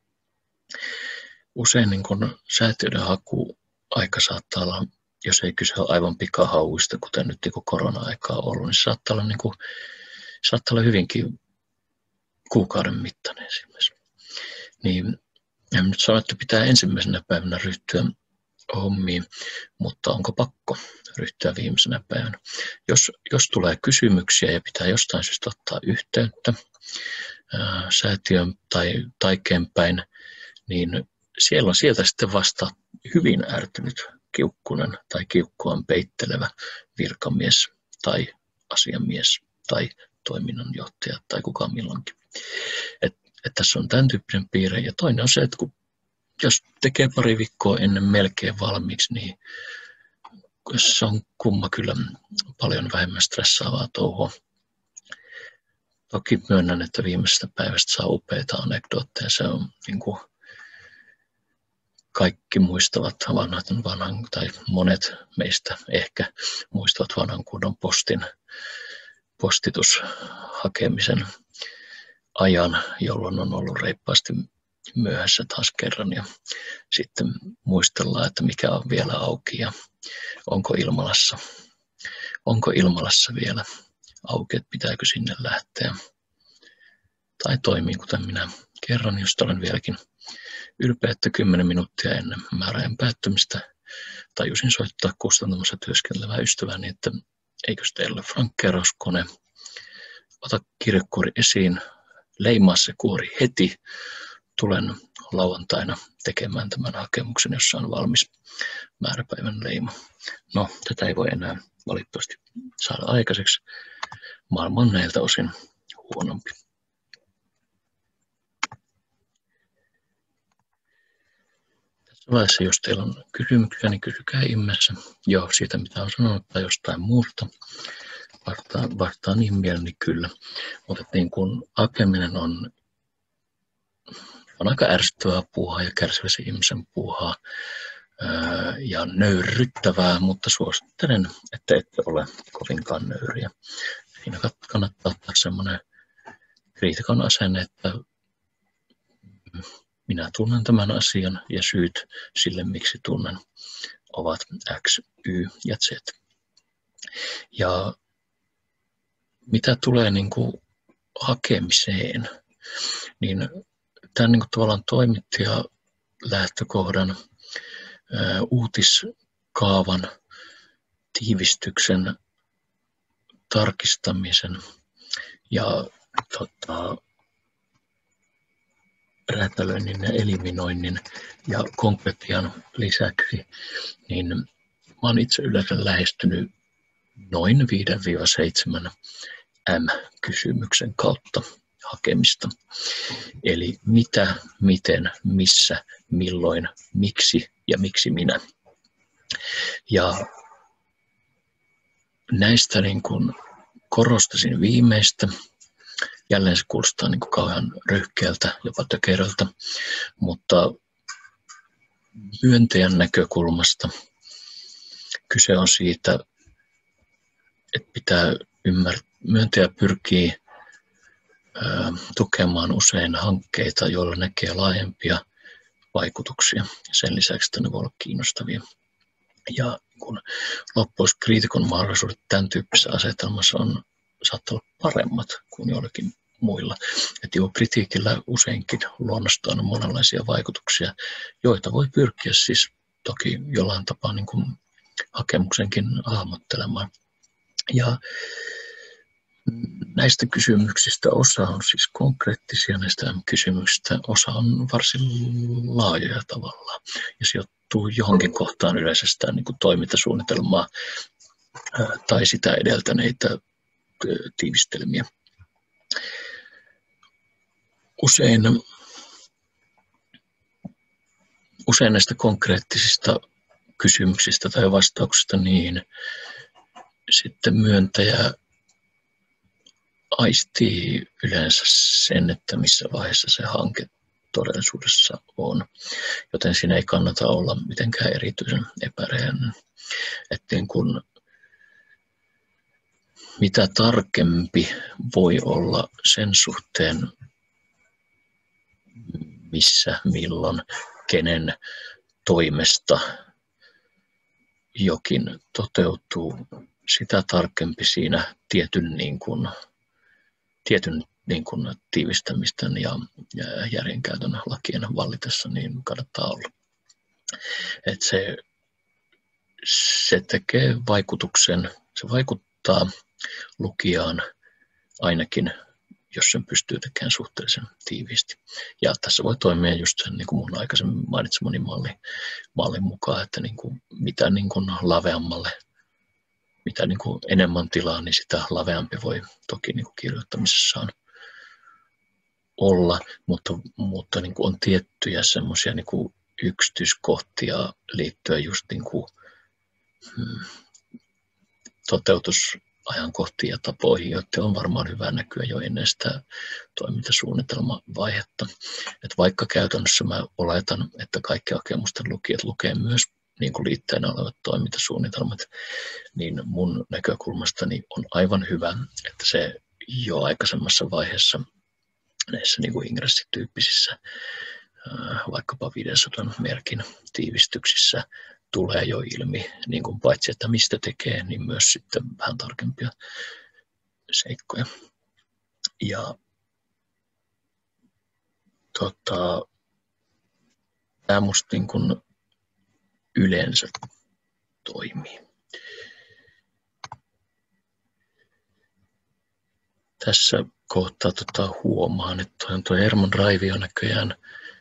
Usein niin kun säätiöiden hakuaika saattaa olla, jos ei kyse ole aivan pikahauista, kuten nyt niin korona-aikaa on ollut, niin se saattaa olla hyvinkin kuukauden mittainen esimerkiksi. Niin en nyt sano, että pitää ensimmäisenä päivänä ryhtyä hommiin, mutta onko pakko ryhtyä viimeisenä päivänä? Jos tulee kysymyksiä ja pitää jostain syystä ottaa yhteyttä säätiön tai Taikeen päin, niin sieltä sitten vasta hyvin ärtynyt kiukkunen tai kiukkuaan peittelevä virkamies tai asiamies tai toiminnanjohtaja tai kuka milloinkin. Tässä on tämän tyyppinen piirre. Ja toinen on se, että jos tekee pari viikkoa ennen melkein valmiiksi, niin se on kumma kyllä paljon vähemmän stressaavaa touhua. Toki myönnän, että viimeisestä päivästä saa upeita anekdootteja. Se on niin kuin kaikki muistavat vanhan, tai monet meistä ehkä muistavat vanhan kunnon postitushakemisen ajan, jolloin on ollut reippaasti myöhässä taas kerran ja sitten muistellaan, että mikä on vielä auki ja onko Ilmalassa vielä auki, että pitääkö sinne lähteä tai toimii, kuten minä kerran, josta olen vieläkin ylpeä, että 10 minuuttia ennen määräajan päättymistä tajusin soittaa kustantamassa työskentelevää ystäväni, että eikös teillä ole frankkeerauskone, ota kirjekuori esiin, leimaa se kuori heti, tulen lauantaina tekemään tämän hakemuksen, jossa on valmis määräpäivän leima. No, tätä ei voi enää valitettavasti saada aikaiseksi. Maailma on näiltä osin huonompi. Tässä vaiheessa, jos teillä on kysymyksiä, niin kysykää ihmeessä jo siitä, mitä on sanonut tai jostain muusta. Vastaan niin mieleni kyllä. Mutta niin kun hakeminen on aika ärsyttävää puuhaa ja kärsiväsi ihmisen puuhaa ja nöyryttävää, mutta suosittelen, että ette ole kovinkaan nöyriä. Siinä kannattaa ottaa semmoinen kriitikon asenne, että minä tunnen tämän asian ja syyt sille, miksi tunnen, ovat X, Y ja Z. Ja mitä tulee niin kuin hakemiseen, niin tämän niin kuin tavallaan toimittaja lähtökohdan, uutiskaavan, tiivistyksen, tarkistamisen ja räätälöinnin ja eliminoinnin ja konkretian lisäksi, niin mä olen itse yleensä lähestynyt noin 5-7 M-kysymyksen kautta hakemista. Eli mitä, miten, missä, milloin, miksi ja miksi minä. Ja näistä niin kuin korostaisin viimeistä. Jälleen se kuulostaa niin kuin kauhean röyhkeältä, jopa tökeröltä, mutta myöntäjän näkökulmasta kyse on siitä, että pitää myöntäjä pyrkii tukemaan usein hankkeita, joilla näkee laajempia vaikutuksia. Sen lisäksi, että ne voi olla kiinnostavia. Ja kun loppuisi kriitikon mahdollisuudet tämän tyyppisessä asetelmassa saattaa olla paremmat kuin joillakin muilla. Että kritiikillä useinkin luonnostaan on monenlaisia vaikutuksia, joita voi pyrkiä siis toki jollain tapaa niin kuin hakemuksenkin hahmottelemaan. Ja Näistä kysymyksistä osa on siis konkreettisia, näistä kysymyksistä osa on varsin laajoja tavallaan ja sijoittuu johonkin kohtaan yleensä sitä niin kuin toimintasuunnitelmaa tai sitä edeltäneitä tiivistelmiä. Usein näistä konkreettisista kysymyksistä tai vastauksista niihin sitten myöntäjä aistii yleensä sen, että missä vaiheessa se hanke todellisuudessa on, joten siinä ei kannata olla mitenkään erityisen epärehellinen. Että niin kun, mitä tarkempi voi olla sen suhteen, missä, milloin, kenen toimesta jokin toteutuu, sitä tarkempi siinä tietyn tiivistämisten ja järjenkäytön lakien vallitessa niin kannattaa olla. Että se tekee vaikutuksen, se vaikuttaa lukijaan ainakin, jos sen pystyy tekemään suhteellisen tiiviisti. Ja tässä voi toimia just sen niin kuin mun aikaisemmin mainitsemani mallin mukaan, että niin kuin, mitä niin kuin laveammalle, mitä niin kuin enemmän tilaa, niin sitä laveampi voi toki niin kuin kirjoittamisessaan olla, mutta niin kuin on tiettyjä semmoisia niin kuin yksityiskohtia liittyen just niin kuin, toteutusajankohtiin ja tapoihin, joiden on varmaan hyvä näkyä jo ennen sitä toimintasuunnitelmavaihetta. Et vaikka käytännössä mä oletan, että kaikki hakemusten lukijat lukee myös niin kuin liitteenä olevat toimintasuunnitelmat, niin mun näkökulmastani on aivan hyvä, että se jo aikaisemmassa vaiheessa näissä niin kuin ingressityyppisissä vaikkapa 500 merkin tiivistyksissä tulee jo ilmi, niin kuin paitsi että mistä tekee, niin myös sitten vähän tarkempia seikkoja. Ja tämä musta niin kuin yleensä toimii. Tässä kohtaa huomaan, että tuo Herman Raivi on näköjään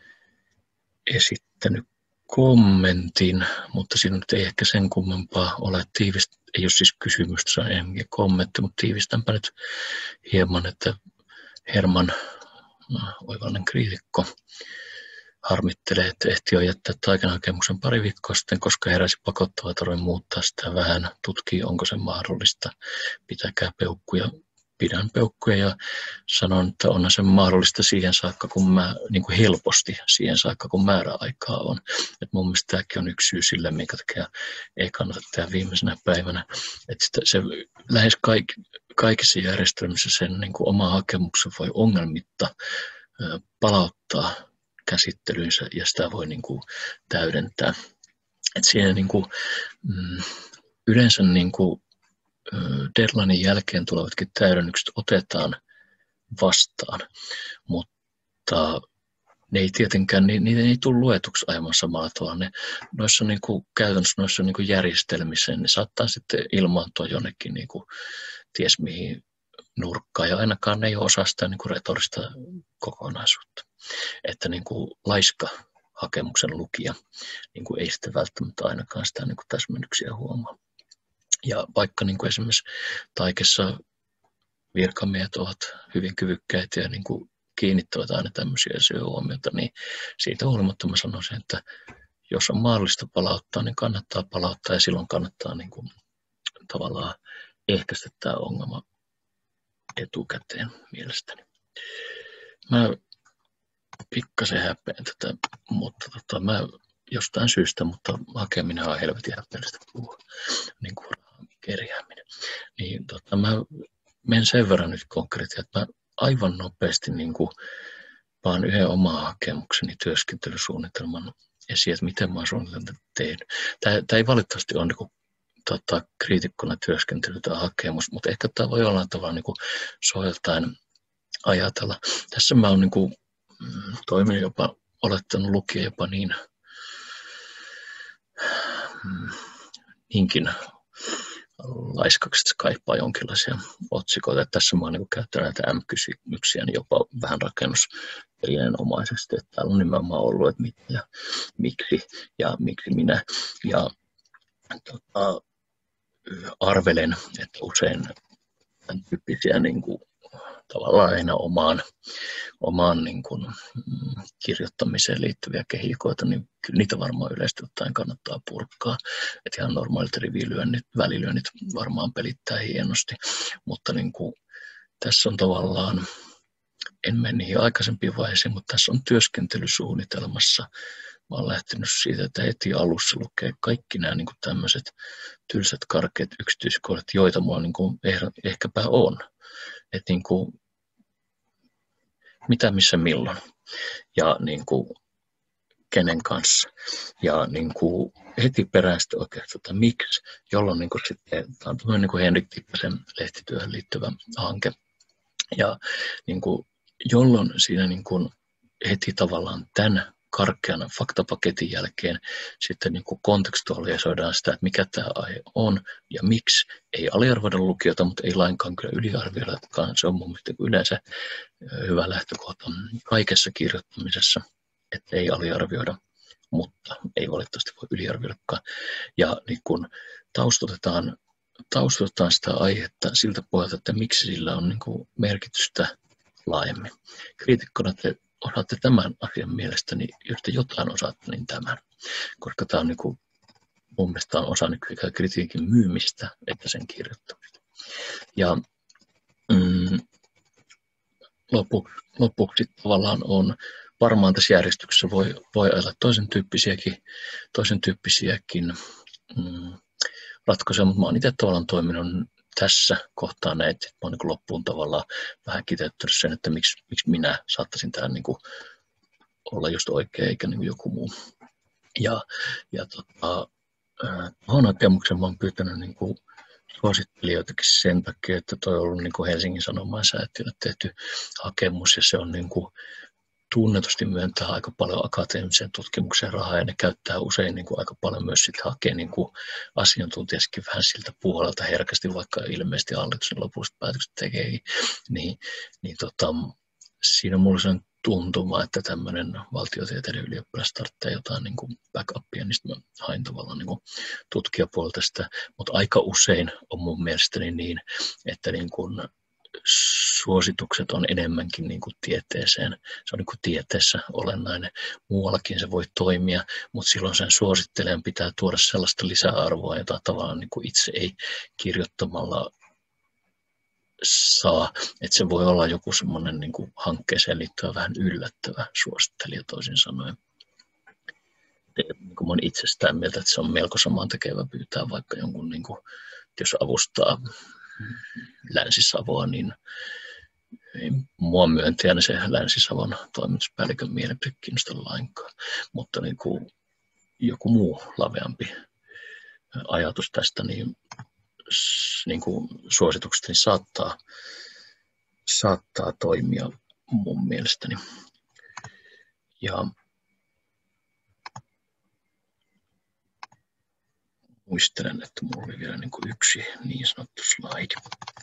esittänyt kommentin, mutta siinä nyt ei ehkä sen kummempaa ole. Ei ole siis kysymystä, se on enemmänkin kommentti, mutta tiivistänpä nyt hieman, että Herman, oivallinen kriitikko, harmittelee, että ehti jo jättää taikenhakemuksen pari viikkoa sitten, koska heräsi pakottava tarve muuttaa sitä vähän, tutkii onko se mahdollista, pitäkää peukkuja. Pidän peukkuja ja sanon, että onhan se mahdollista siihen saakka, kun niin kuin helposti siihen saakka, kun määräaikaa on. Et mun mielestä tämäkin on yksi syy sille, minkä takia ei kannata tehdä viimeisenä päivänä. Että se lähes kaikissa järjestelmissä sen niin kuin oma hakemuksen voi ongelmitta palauttaa käsittelyynsä ja sitä voi niin kuin täydentää. Et siinä niin kuin, yleensä niin kuin deadlinein jälkeen tulevatkin täydennykset otetaan vastaan, mutta ne ei tietenkään, niitä ei tule luetuksi aivan samalla tavalla. Noissa niin kuin, käytännössä noissa niin kuin järjestelmissä ne saattaa sitten ilmaantua jonnekin niin kuin, ties mihin nurkkaan, ja ainakaan ne ei ole osa sitä niin kuin retorista kokonaisuutta. Että niin kuin laiska hakemuksen lukija niin kuin ei sitten välttämättä ainakaan sitä niin kuin täsmennyksiä huomaa. Ja vaikka niin kuin esimerkiksi taikessa virkamiehet ovat hyvin kyvykkäitä ja niin kuin kiinnittävät aina tämmöisiä asioita huomiota, niin siitä huolimatta mä sanoisin, että jos on mahdollista palauttaa, niin kannattaa palauttaa ja silloin kannattaa niin kuin tavallaan ehkäistä tämä ongelma etukäteen mielestäni. Mä pikkasen häpeän tätä, mutta mä jostain syystä, mutta hakeminen on helvetin häpeällistä puhua, niin kuin kerjääminen. Niin mä menen sen verran nyt konkreettia, että mä aivan nopeasti niin kuin vaan yhden oman hakemukseni työskentelysuunnitelman esiin, että miten mä oon suunnitelman tehnyt. Tämä ei valitettavasti ole niin kuin, kriitikkona työskentely tai hakemus, mutta ehkä tämä voi olla tavallaan niin kuin soveltaen ajatella. Tässä mä oon niin kuin, toiminut jopa, olettanut lukea jopa niinkin laiskaksi, että se kaipaa jonkinlaisia otsikoita. Tässä mä oon niin käyttänyt näitä M-kysymyksiä niin jopa vähän rakennustelineenomaisesti, että täällä on nimenomaan ollut, että mitä ja miksi minä. Ja arvelen, että usein tämän tyyppisiä niin kuin, tavallaan aina omaan niin kuin, kirjoittamiseen liittyviä kehikoita, niin kyllä niitä varmaan yleisesti ottaen kannattaa purkaa. Että ihan normaalit välilyönnit varmaan pelittää hienosti, mutta niin kuin, tässä on tavallaan, en mene niihin aikaisempiin vaiheisiin, mutta tässä on työskentelysuunnitelmassa. Mä oon lähtenyt siitä, että heti alussa lukee kaikki nämä niin kuin tämmöiset tylsät, karkeat yksityiskohdat, joita mulla niin kuin ehkäpä on. Että niin kuin, mitä, missä, milloin ja niin kuin, kenen kanssa. Ja niin kuin, heti perään sitten oikeastaan, että miksi, jolloin niin kuin, sitten, tämä on tämmöinen niin kuin Henrik Tippasen lehtityöhön liittyvä hanke. Ja niin kuin, jolloin siinä niin kuin, heti tavallaan tämän karkean faktapaketin jälkeen sitten niin kuin kontekstualisoidaan sitä, että mikä tämä aihe on ja miksi. Ei aliarvioida lukijoita, mutta ei lainkaan kyllä yliarvioidakaan. Se on mun mielestä yleensä hyvä lähtökohta kaikessa kirjoittamisessa, että ei aliarvioida, mutta ei valitettavasti voi yliarvioidakaan. Ja niin kun taustotetaan sitä aihetta siltä pohjalta, että miksi sillä on niin kuin merkitystä laajemmin. Kriitikkona te osaatte tämän asian mielestäni, jos te jotain osaatte, niin tämän. Koska tämä on niin kuin, mun mielestä on osa niin kritiikin myymistä, että sen kirjoittamista. Ja lopuksi tavallaan on, varmaan tässä järjestyksessä voi olla toisen tyyppisiäkin ratkaisuja, mutta mä oon itse tavallaan toiminut tässä kohtaa näin, että mä oon niin loppuun tavallaan vähän kiteyttänyt sen, että miksi minä saattaisin tämän niin kuin olla just oikein eikä niin kuin joku muu. Tuohon hakemuksen mä oon pyytänyt niin kuin suosittelijoitakin sen takia, että toi on ollut niin kuin Helsingin Sanomain säätiölle tehty hakemus ja se on niin kuin tunnetusti myöntää aika paljon akateemiseen tutkimukseen rahaa ja ne käyttää usein niin kuin aika paljon myös sitten hakea niin kuin asiantuntijaskin vähän siltä puolelta herkästi, vaikka ilmeisesti hallituksen lopulliset päätökset tekee, niin siinä on mulla sellainen tuntuma, että tämmöinen valtiotieteiden ylioppilas tarvitsee jotain niin kuin backupia, niin mä hain tavallaan niin kuin tutkijapuolelta sitä, mutta aika usein on mun mielestäni niin, että niin kuin suositukset on enemmänkin niin kuin tieteeseen. Se on niin kuin tieteessä olennainen. Muuallakin se voi toimia, mutta silloin sen suosittelijan pitää tuoda sellaista lisäarvoa, jota tavallaan niin kuin itse ei kirjoittamalla saa. Että se voi olla joku semmoinen niin kuin hankkeeseen liittyvä vähän yllättävä suosittelija toisin sanoen. Niin kuin mä olen itse sitä mieltä, että se on melko samantekevä pyytää vaikka jonkun, niin kuin, jos avustaa Länsi-Savoa, niin mua myöntäjänä se Länsi-Savon toimituspäällikön mielipide kiinnosta lainkaan, mutta niin kuin joku muu laveampi ajatus tästä niin kuin suosituksesta niin saattaa toimia mun mielestäni. Ja muistelen, että minulla oli vielä niin kuin yksi niin sanottu slaidi.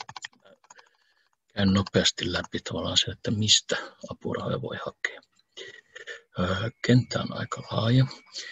Käyn nopeasti läpi tavallaan se, että mistä apurahoja voi hakea. Kenttä on aika laaja.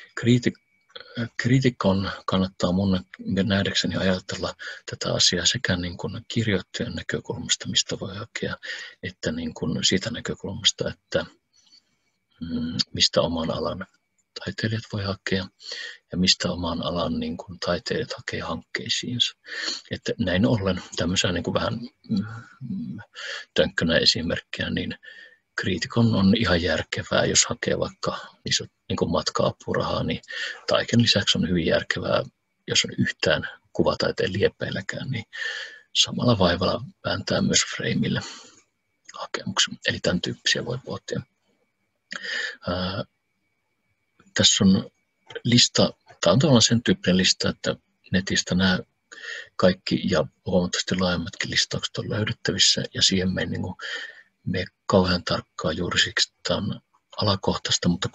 Kriitikon kannattaa mun nähdäkseni ajatella tätä asiaa sekä niin kuin kirjoittajan näkökulmasta, mistä voi hakea, että niin kuin siitä näkökulmasta, että mistä oman alan taiteilijat voi hakea ja mistä oman alan niin kuin taiteilijat hakee hankkeisiinsa. Että näin ollen tämmöisenä niin kuin vähän tönkkönä esimerkkiä, niin kriitikon on ihan järkevää, jos hakee vaikka niin kuin matka-apurahaa, niin taiken lisäksi on hyvin järkevää, jos on yhtään kuvataiteen liepeilläkään, niin samalla vaivalla vääntää myös Frameille hakemuksen. Eli tämän tyyppisiä voi pohtia. Tässä on lista, tämä on tavallaan sen tyyppinen lista, että netistä nämä kaikki ja huomattavasti laajemmatkin listaukset on löydettävissä ja siihen me kauhean tarkkaan juuri siksi, että tämä on alakohtaista, mutta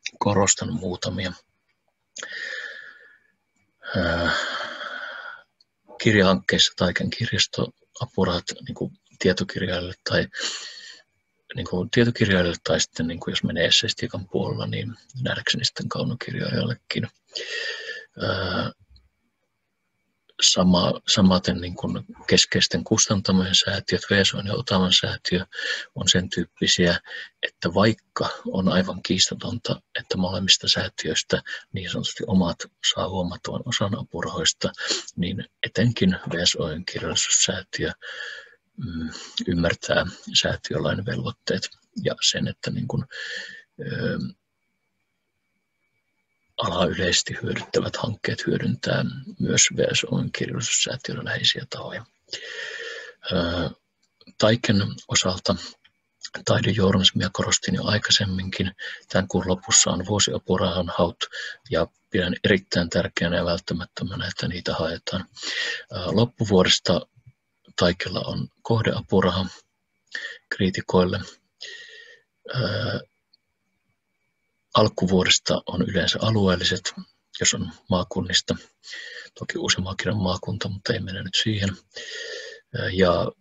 korostan muutamia. kirjahankkeissa Taiken kirjastoapurahat niin kuin tietokirjailijoille tai sitten niin kuin jos menee esseistiikan puolella, niin nähdäkseni sitten kaunokirjailijallekin. Samaten niin kuin keskeisten kustantamojen säätiöt, VSOn ja Otavan säätiö on sen tyyppisiä, että vaikka on aivan kiistatonta, että molemmista säätiöistä niin sanotusti omat saa huomattavan osan apurahoista, niin etenkin VSOn kirjallisuussäätiö ymmärtää säätiölain velvoitteet ja sen, että niin kuin, alaa yleisesti hyödyttävät hankkeet hyödyntää myös VSOn kirjallisuussäätiön läheisiä tahoja. Taiken osalta taidejournalismia korostin jo aikaisemminkin. Tämän kuun lopussa on vuosiapurahan haut ja pidän erittäin tärkeänä ja välttämättömänä, että niitä haetaan. Loppuvuodesta Taikella on kohdeapuraha kriitikoille. Alkuvuodesta on yleensä alueelliset, jos on maakunnista. Toki Uusimaakin on maakunta, mutta ei mennä nyt siihen. Ja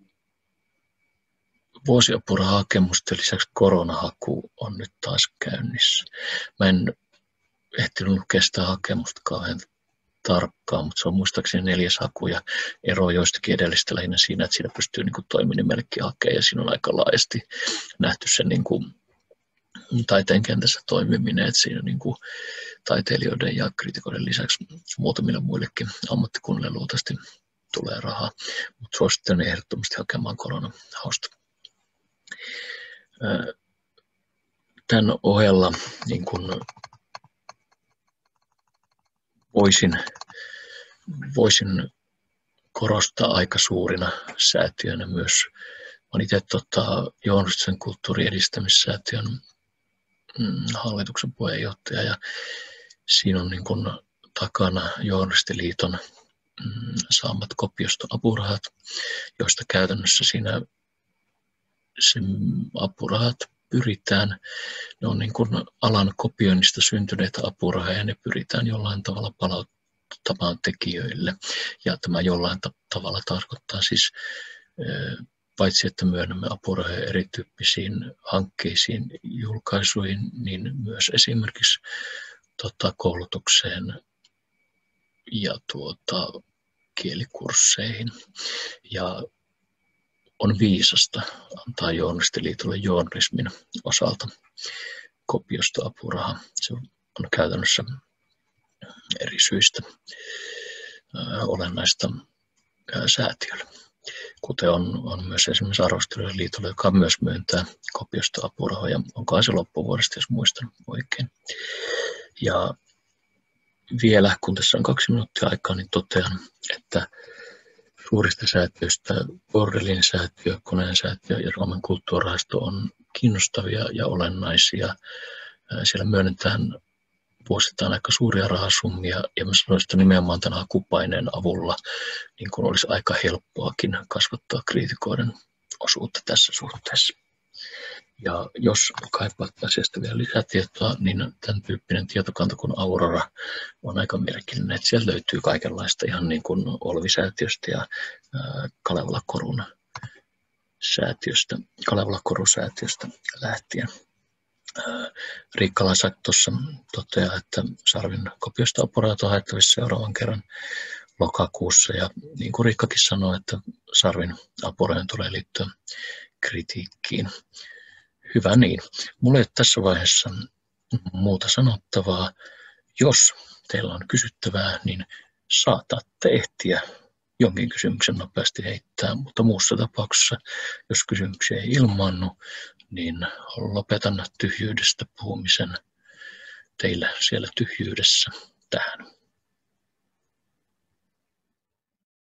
vuosiapurahakemusten lisäksi koronahaku on nyt taas käynnissä. Mä en ehtinyt lukea sitä hakemusta kauhean tarkkaan, mutta se on muistaakseni 4. haku ja ero joistakin edellistä lähinnä siinä, että siinä pystyy niin toiminimellekin hakemaan ja siinä on aika laajasti nähty se niin kuin taiteen kentässä toimiminen, että siinä niin kuin taiteilijoiden ja kriitikoiden lisäksi muutamille muillekin ammattikunnille luultavasti tulee rahaa, mutta suosittelen ehdottomasti hakemaan koronahausta. Tämän ohella niin kuin voisin korostaa aika suurina säätiönä myös. Olen itse journalistisen kulttuurin edistämissäätiön hallituksen puheenjohtaja ja siinä on niin kuin takana Journalistiliiton saamat kopiostoapurahat, joista käytännössä siinä sen apurahat pyritään, ne on niin kuin alan kopioinnista syntyneitä apurahoja ja ne pyritään jollain tavalla palauttamaan tekijöille. Ja tämä jollain tavalla tarkoittaa siis paitsi että myönnämme apurahoja erityyppisiin hankkeisiin, julkaisuihin, niin myös esimerkiksi koulutukseen ja kielikursseihin. Ja on viisasta antaa Journalistiliitolle journalismin osalta kopiostoapuraha. Se on käytännössä eri syistä olennaista säätiölle. Kuten on myös esimerkiksi Arvostelijoiden liitolla, joka myös myöntää kopiostoapurahoja. Onkohan se loppuvuodesta, jos muistan oikein. Ja vielä, kun tässä on 2 minuuttia aikaa, niin totean, että suurista säätiöistä Bordelin säätiö, Koneen säätiö ja Suomen kulttuurirahasto on kiinnostavia ja olennaisia. Siellä myönnetään vuosittain aika suuria rahasummia ja mä sanoisin, että nimenomaan tämän hakupaineen avulla niin kun olisi aika helppoakin kasvattaa kriitikoiden osuutta tässä suhteessa. Ja jos kaipaatte asiasta vielä lisätietoa, niin tämän tyyppinen tietokanta kuin Aurora on aika merkillinen, että siellä löytyy kaikenlaista ihan niin kuin Olvi-säätiöstä ja Kalevala Koru-säätiöstä lähtien. Riikka Lasak tuossa toteaa, että Sarvin kopiostoapurahat on haettavissa seuraavan kerran lokakuussa. Ja niin kuin Riikkakin sanoi, että Sarvin apurahojen tulee liittyä kritiikkiin. Hyvä niin. Mulla ei ole tässä vaiheessa muuta sanottavaa. Jos teillä on kysyttävää, niin saatatte ehtiä jonkin kysymyksen nopeasti heittää, mutta muussa tapauksessa, jos kysymyksiä ei ilmaannu, niin lopetan tyhjyydestä puhumisen teillä siellä tyhjyydessä tähän.